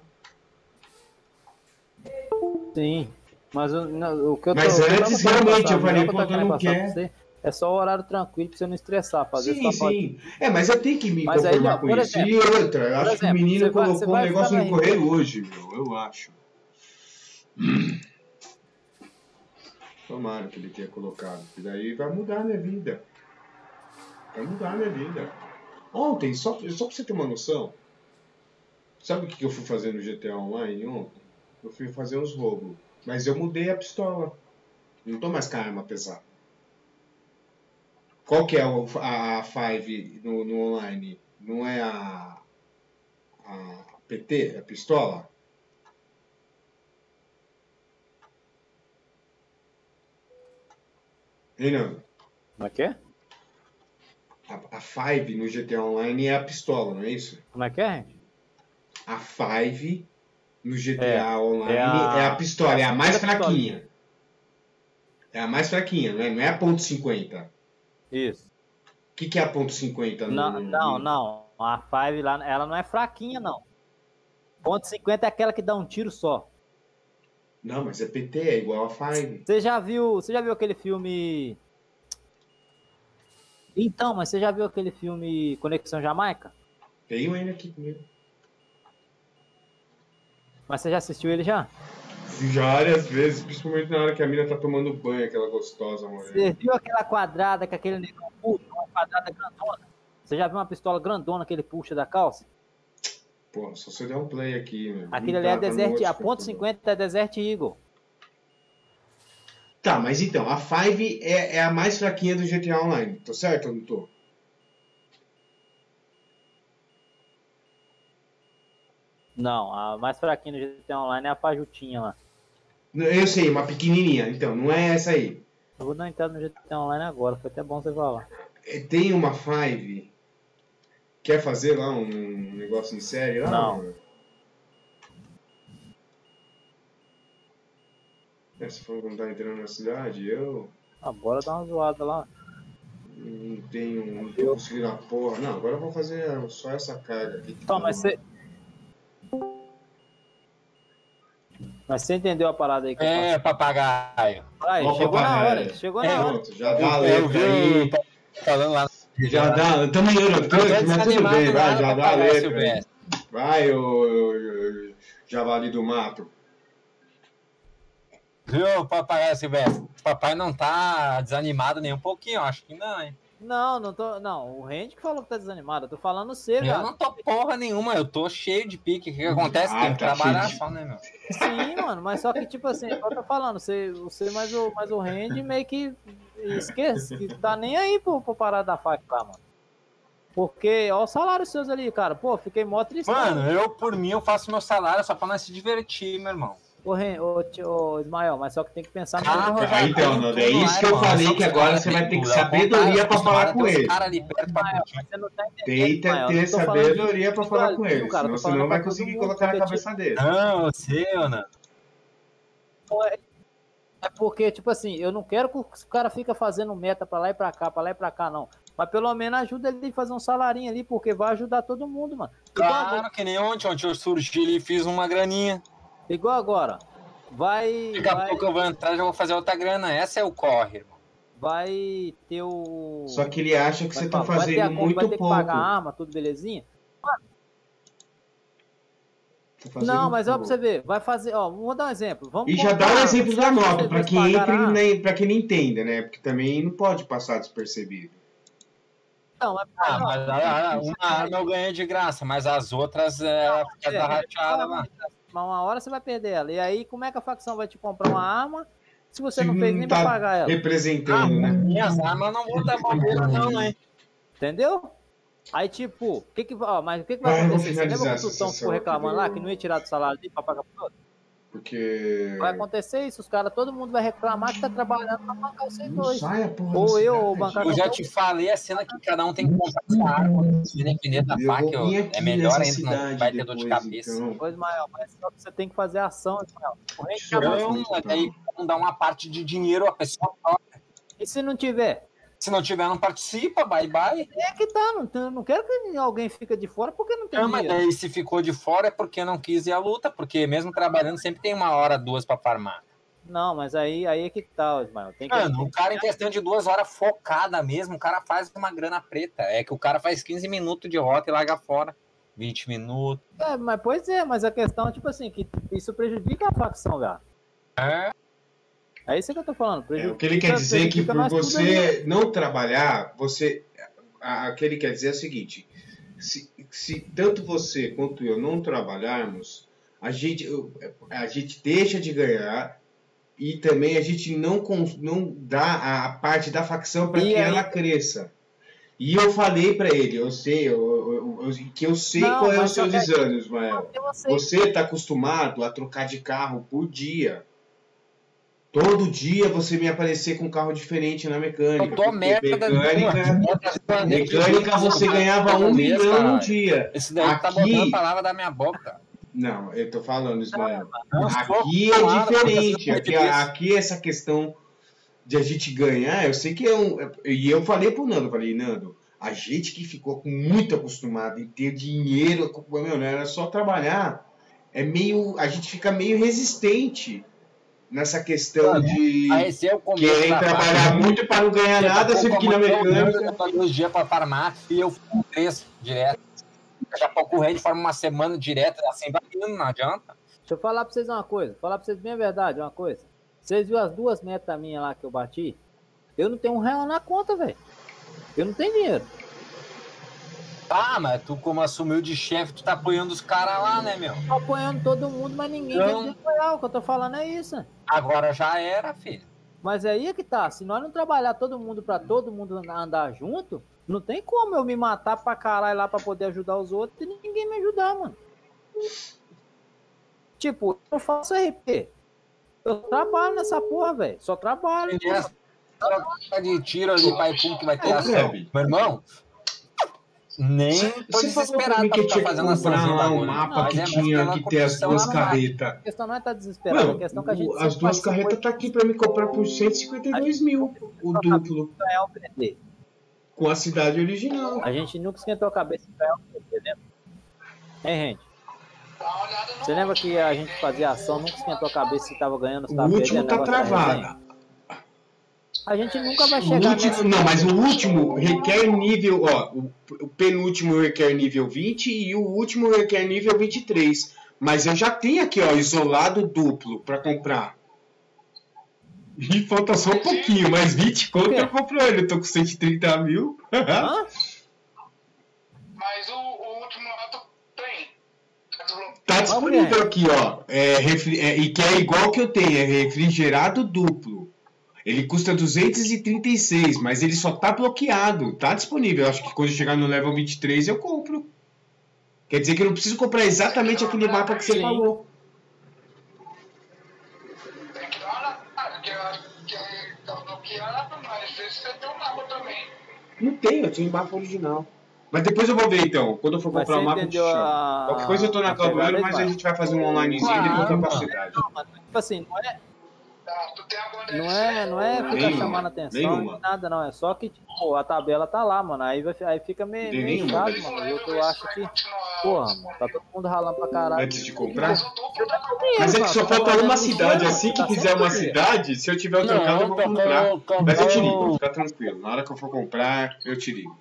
Sim, mas o, não, o que eu tô... Mas o que eu antes, tô querendo realmente, passar, eu o falei, que pô, tô tu querendo não passar pra quer. você é só o horário tranquilo pra você não estressar, fazer Sim, sua sim. É, mas eu tenho que me Mas aí, conformar ó, com por isso. exemplo, E outra, eu por acho que o exemplo, menino você vai- colocou você um vai negócio ficar no no R P. correio hoje, meu, eu acho. Tomara que ele tenha colocado, porque daí vai mudar a minha vida. Vai mudar a minha vida. Ontem, só, só pra você ter uma noção, sabe o que que eu fui fazer no G T A Online ontem? Eu fui fazer uns roubos, mas eu mudei a pistola. Não tô mais com a arma pesada. Qual que é o- a, a Five no, no online? Não é a, a P T, a pistola? Renan, Como é que é? a, a Five no G T A Online é a pistola, não é isso? Como é que é, gente? A Five no G T A É, Online é é a- a, pistola, é a mais segunda fraquinha. É a mais fraquinha, não é, não é a ponto cinquenta. Isso. que, que é a ponto cinquenta? Não, não, não. A cinco lá, ela não é fraquinha, não. Ponto cinquenta é aquela que dá um tiro só. Não, mas é P T, é igual a cinco. Você já viu, você já viu aquele filme... Então, mas você já viu aquele filme Conexão Jamaica? Tenho ele aqui comigo. Mas você já assistiu ele já? Várias vezes, principalmente na hora que a mina tá tomando banho, aquela gostosa, mulher. Você viu aquela quadrada que aquele negão puxa, uma quadrada grandona? Você já viu uma pistola grandona que ele puxa da calça? Pô, só você der um play aqui, meu. Aquele ali é Desert, a ponto cinquenta é Desert Eagle. Tá, mas então, a cinco é, é a mais fraquinha do G T A Online. Tô certo ou não tô? Não, a mais fraquinha do G T A Online é a Pajutinha lá. Eu sei, uma pequenininha. Então, não é essa aí. Eu vou dar uma entrada no G T A Online agora, foi até bom você falar. É, tem uma cinco. Quer fazer lá um negócio em série lá? Não. É, você falou que não tá entrando na cidade, eu... Ah, bora dar uma zoada lá. Não tenho... Não tô conseguindo a porra. Não, agora eu vou fazer só essa carga aqui. Então, mas você... Mas você entendeu a parada aí que eu É, faço? papagaio. Aí, Ó, chegou na papagaio. hora, chegou É, na hora. Pronto, já dá a Eu letra vi aí. o falando lá. Já dá... Tamo indo, Não tô mas tudo desanimado bem, vai, nada, já dá a papagaio, letra aí. Silvestre. Vai, ô, ô, ô, javali do mato. Viu, papagaio Silvestre? O papai não tá desanimado nem um pouquinho, acho que não, hein? Não, não tô. Não, o Randy que falou que tá desanimado. Eu tô falando você, Eu cara. não tô porra nenhuma, eu tô cheio de pique. O que, que acontece? Ah, Tem que tá trabalhar cheio de- só, né, meu? Sim, mano, mas só que, tipo assim, é o que eu tô falando, você, você mais o, mais o Randy meio que esquece, que tá nem aí pro, pro parar da faca lá, mano. Porque, ó, os salários seus ali, cara. Pô, fiquei mó triste. Mano, eu, por mim, eu faço meu salário só pra nós se divertir, meu irmão. Ô, Ren, ô, tio- ô, Ismael, mas só que tem que pensar no. Carro, Ah, já então, tem Nando, é tudo isso lá, que eu irmão. falei, Só que os agora caras você vai têm ter que tudo. É o sabedoria contrário, pra falar acostumado a com ter os ele. caras ali perto pra Ismael, curtir. mas você não tá entendendo, Tenta Ismael, ter eu tô falando sabedoria de- pra falar com ele, cara, eu senão tô você falando não vai pra todo conseguir mundo, colocar na porque, cabeça dele. Não, eu sei, Ana. tipo, é é porque, tipo assim, eu não quero que o cara fica fazendo meta pra lá e pra cá, pra lá e pra cá, não. Mas pelo menos ajuda ele a fazer um salarinho ali, porque vai ajudar todo mundo, mano. Igual agora. Claro que nem ontem, ontem eu surgi e fiz uma graninha. Igual agora. Vai. Daqui a vai, pouco eu vou entrar e já vou fazer outra grana. Essa é o corre, irmão. vai ter o. Só que ele acha que vai, você tá vai ter a fazendo conta, vai muito ter pouco. que pagar a arma, tudo belezinha. Tá fazendo Não, mas ó, pra pouco. você ver, vai fazer, ó, vou dar um exemplo. Vamos E já dá comprar, um exemplo se da vocês nota, pra dois quem entra pagarem a arma. e pra quem não entenda, né? Porque também não pode passar despercebido. Não, mas, Ah, não, mas ah, ah, uma arma eu ganhei de graça, mas as outras é, fica é, da rateada lá. mas uma hora você vai perder ela. E aí, como é que a facção vai te comprar uma arma se você Se não fez nem pra tá pagar ela? Ah, representando, né? minhas armas eu não vou dar bobeira, não, hein? Entendeu? Aí, tipo, o que que, ó, mas o que, que vai Ah, eu vou acontecer? Você lembra finalizar que o essa Tutão sessão ficou reclamando aqui, lá viu? que não ia tirar do salário dele pra pagar pro outro? Porque. Vai acontecer isso, os caras, todo mundo vai reclamar que tá trabalhando pra bancar vocês Não dois. sai a porra Ou da eu, cidade. ou bancar Eu já te falei a cena que cada um tem que comprar essa arma. Se depender da Eu faca, vou eu- vir é aqui melhor nessa ainda, não cidade vai ter dor de depois, cabeça. então. Pois, Mael, mas só que você tem que fazer ação, Ismael. O rei Show. chama- Não, mas daí não dá uma parte de dinheiro, a pessoa toca. E se não tiver? Se não tiver, não participa, bye bye. É que tá, não, tem- não quero que alguém fique de fora porque não tem Não, mas dinheiro. daí se ficou de fora é porque não quis ir à luta, porque mesmo trabalhando sempre tem uma hora, duas pra farmar. Não, mas aí, aí é que tá, Ismael. Tem que, Mano, o cara em questão de duas horas focada mesmo, o cara faz uma grana preta. É que o cara faz quinze minutos de rota e larga fora. vinte minutos. É, mas pois é, mas a questão, tipo assim, que isso prejudica a facção, velho. É. É isso que eu tô falando. É, Prejudica, o que ele quer dizer é que prejudica por nós tudo ali. você não trabalhar, você. a- O que ele quer dizer é o seguinte: se, se tanto você quanto eu não trabalharmos, a gente, a gente deixa de ganhar e também a gente não, cons- não dá a, a parte da facção para E que aí- ela cresça. E eu falei para ele, eu sei, eu, eu- eu- que eu sei Não, qual é o mas seu só que- desânimo, Ismael. Porque você- Você está acostumado a trocar de carro por dia. Todo dia você me aparecer com um carro diferente na mecânica. Eu tô porque merda. mecânica, mecânica você ganhava um milhão no dia. Esse daí tá Aqui- botando a palavra da minha boca. Não, eu tô falando, Ismael. Não, Aqui sou é claro, diferente. eu Aqui, tô falando aqui essa questão de a gente ganhar, eu sei que é um. E eu falei pro Nando, eu falei, Nando, A gente que ficou muito acostumado em ter dinheiro, meu, não era só trabalhar, é meio, a gente fica meio resistente nessa questão de Aí esse é o começo querer da trabalhar parte. muito para não ganhar nada, sendo que na mecânica... Eu tô dois dias para farmar e eu fico três direto. Daqui a pouco o Red forma uma semana direto, assim, vai indo, não adianta. Deixa eu falar pra vocês uma coisa, falar pra vocês bem a verdade, uma coisa. Vocês viram as duas metas minhas lá que eu bati? Eu não tenho um real na conta, velho. Eu não tenho dinheiro. Ah, mas tu como assumiu de chefe, tu tá apoiando os caras lá, né, meu? Tô apoiando todo mundo, mas ninguém Então- vai apoiar. O que eu tô falando é isso. Agora já era, filho. Mas é aí que tá. Se nós não trabalhar todo mundo pra todo mundo andar junto, não tem como eu me matar pra caralho lá pra poder ajudar os outros e ninguém me ajudar, mano. Tipo, eu não faço R P. Eu trabalho nessa porra, velho. Só trabalho. Tem essa troca de tiro ali, pai pum, que vai ter Ô, ação. Kleber. Meu irmão, nem tô Você falou pra desesperado mim pra que ficar tinha que fazendo comprar açãozinha lá um bagulho. mapa Mas que é tinha mostrando a que ter as construção duas lá no mapa. carretas. A questão não é estar desesperado, Mano, a questão que a gente o- as sempre duas participou carretas tá aqui pra me comprar por cento e cinquenta e dois mil, o duplo, de ganhar o P D. com a cidade original. A gente nunca esquentou a cabeça de ganhar o P D, lembra? Hein, gente? Você lembra que a gente fazia ação, nunca esquentou a cabeça se tava ganhando, se O tava último perdendo, tá negócio da travado. resenha. A gente nunca vai O chegar último, nesse... não, mas o último requer nível, ó, o, o penúltimo requer nível vinte e o último requer nível vinte e três. Mas eu já tenho aqui, ó, isolado duplo pra comprar. E falta só um pouquinho, mas vinte conto eu compro ele, eu tô com cento e trinta mil. Hã? Mas o, o último lá tu tem. Tá disponível aqui, ó. É, refri- é, e que é igual que eu tenho, é refrigerado duplo. Ele custa duzentos e trinta e seis, mas ele só tá bloqueado. Tá disponível. Eu acho que quando eu chegar no level vinte e três eu compro. Quer dizer que eu não preciso comprar exatamente aquele mapa que você Sim. falou. Tem que dar uma olhada, porque eu acho que tá bloqueado, mas às vezes você tem um mapa também. Não tenho, eu tenho mapa original. Mas depois eu vou ver então. Quando eu for Mas comprar o você mapa, eu te entendeu chamo. a- Qualquer coisa eu tô na a Caldoeiro, pegada, mas a Eduardo? gente vai fazer um onlinezinho e depois vai pra cidade. Não, mas, tipo assim, não é, Tá, tu tem alguma não é, não é ficar Nenhuma, chamando atenção nenhuma. nem nada, não. É só que, tipo, a tabela tá lá, mano. Aí, vai, aí fica meio, Tem meio nenhuma. chato, mano. Eu, eu acho que, porra, mano, tá todo mundo ralando pra caralho. Antes de comprar. Mas o duplo tá Mas é que mano, só tá falta fazendo uma isso, cidade. mano. Assim que Tá quiser uma sempre- cidade, se eu tiver o trocado, eu vou comprar. Não, tô- Mas eu te tô- ligo, fica tranquilo. Na hora que eu for comprar, eu te ligo.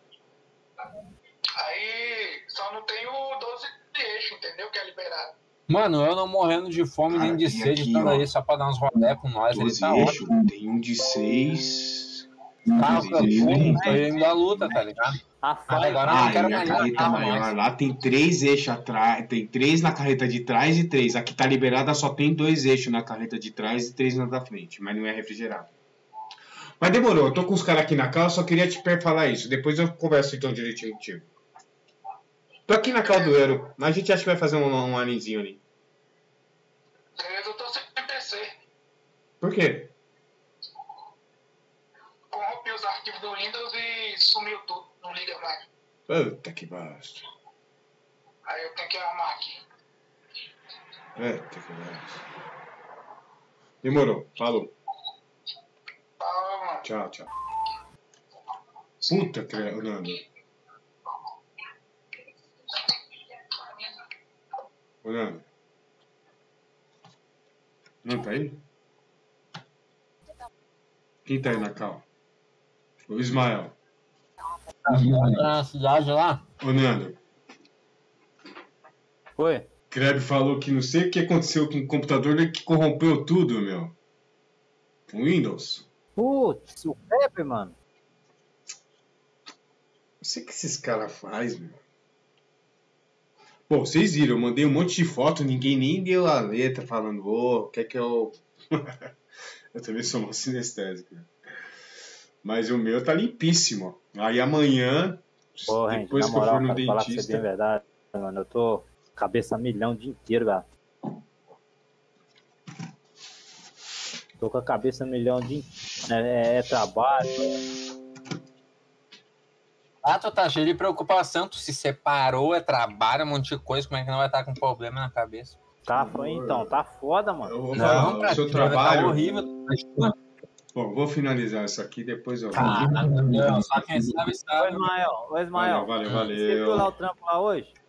Aí só não tem o doze de eixo, entendeu? Que é liberado. Mano, eu não morrendo de fome Cara, nem de tem sede, aqui, estando ó. aí só pra dar uns rolé com nós, ele doze tá eixo, ótimo. tem um de seis. Carro doze campo, eixo, hein? tô indo da luta, tá ligado? A Mas falha, agora eu não Ah, quero e a mais carreta carro maior mais. lá tem três eixos atrás, tem três na carreta de trás e três. Aqui tá liberada, só tem dois eixos na carreta de trás e três na da frente, mas não é refrigerado. Mas demorou, eu tô com os caras aqui na cal, só queria te falar isso. Depois eu converso então direitinho contigo. Tô aqui na Caldoeiro, a gente acha que vai fazer um, um aninzinho ali. Beleza, eu tô sem P C. Por quê? Corrompi os arquivos do Windows e sumiu tudo. Não liga mais. Puta que bosta. Aí eu tenho que arrumar aqui. Puta que bosta. Demorou, falou. Fala, mano. Tchau, tchau. Puta que Nando. Ô, Nando. Não tá aí? Quem tá aí na cal? O Ismael. Tá na cidade lá? Ô, Nando. foi? Kreb falou que não sei o que aconteceu com o computador dele que corrompeu tudo, meu. O Windows. Putz, o Pepe, mano. Não sei o que esses caras fazem, meu. Pô, vocês viram, eu mandei um monte de foto, ninguém nem deu a letra falando, ô, quer que eu... eu também sou mal sinestésico. Mas o meu tá limpíssimo. Aí amanhã, Pô, gente, depois na que eu moral, for no cara, falar pra você bem a dentista... verdade, mano, eu tô cabeça a milhão o dia inteiro, cara. Tô com a cabeça a milhão de é, é, é trabalho. Ah, tu tá cheio de preocupação, tu se separou, é trabalho, um monte de coisa, como é que não vai estar com problema na cabeça? É, Tá, foi, então, tá foda, mano. Eu vou falar, pra o seu ti, vai estar trabalho... horrível. Bom, vou finalizar isso aqui, depois eu... Ah, não, só quem sabe Ô, sabe. Ismael, ô, Ismael. Valeu, valeu, Você viu lá valeu. o trampo lá hoje?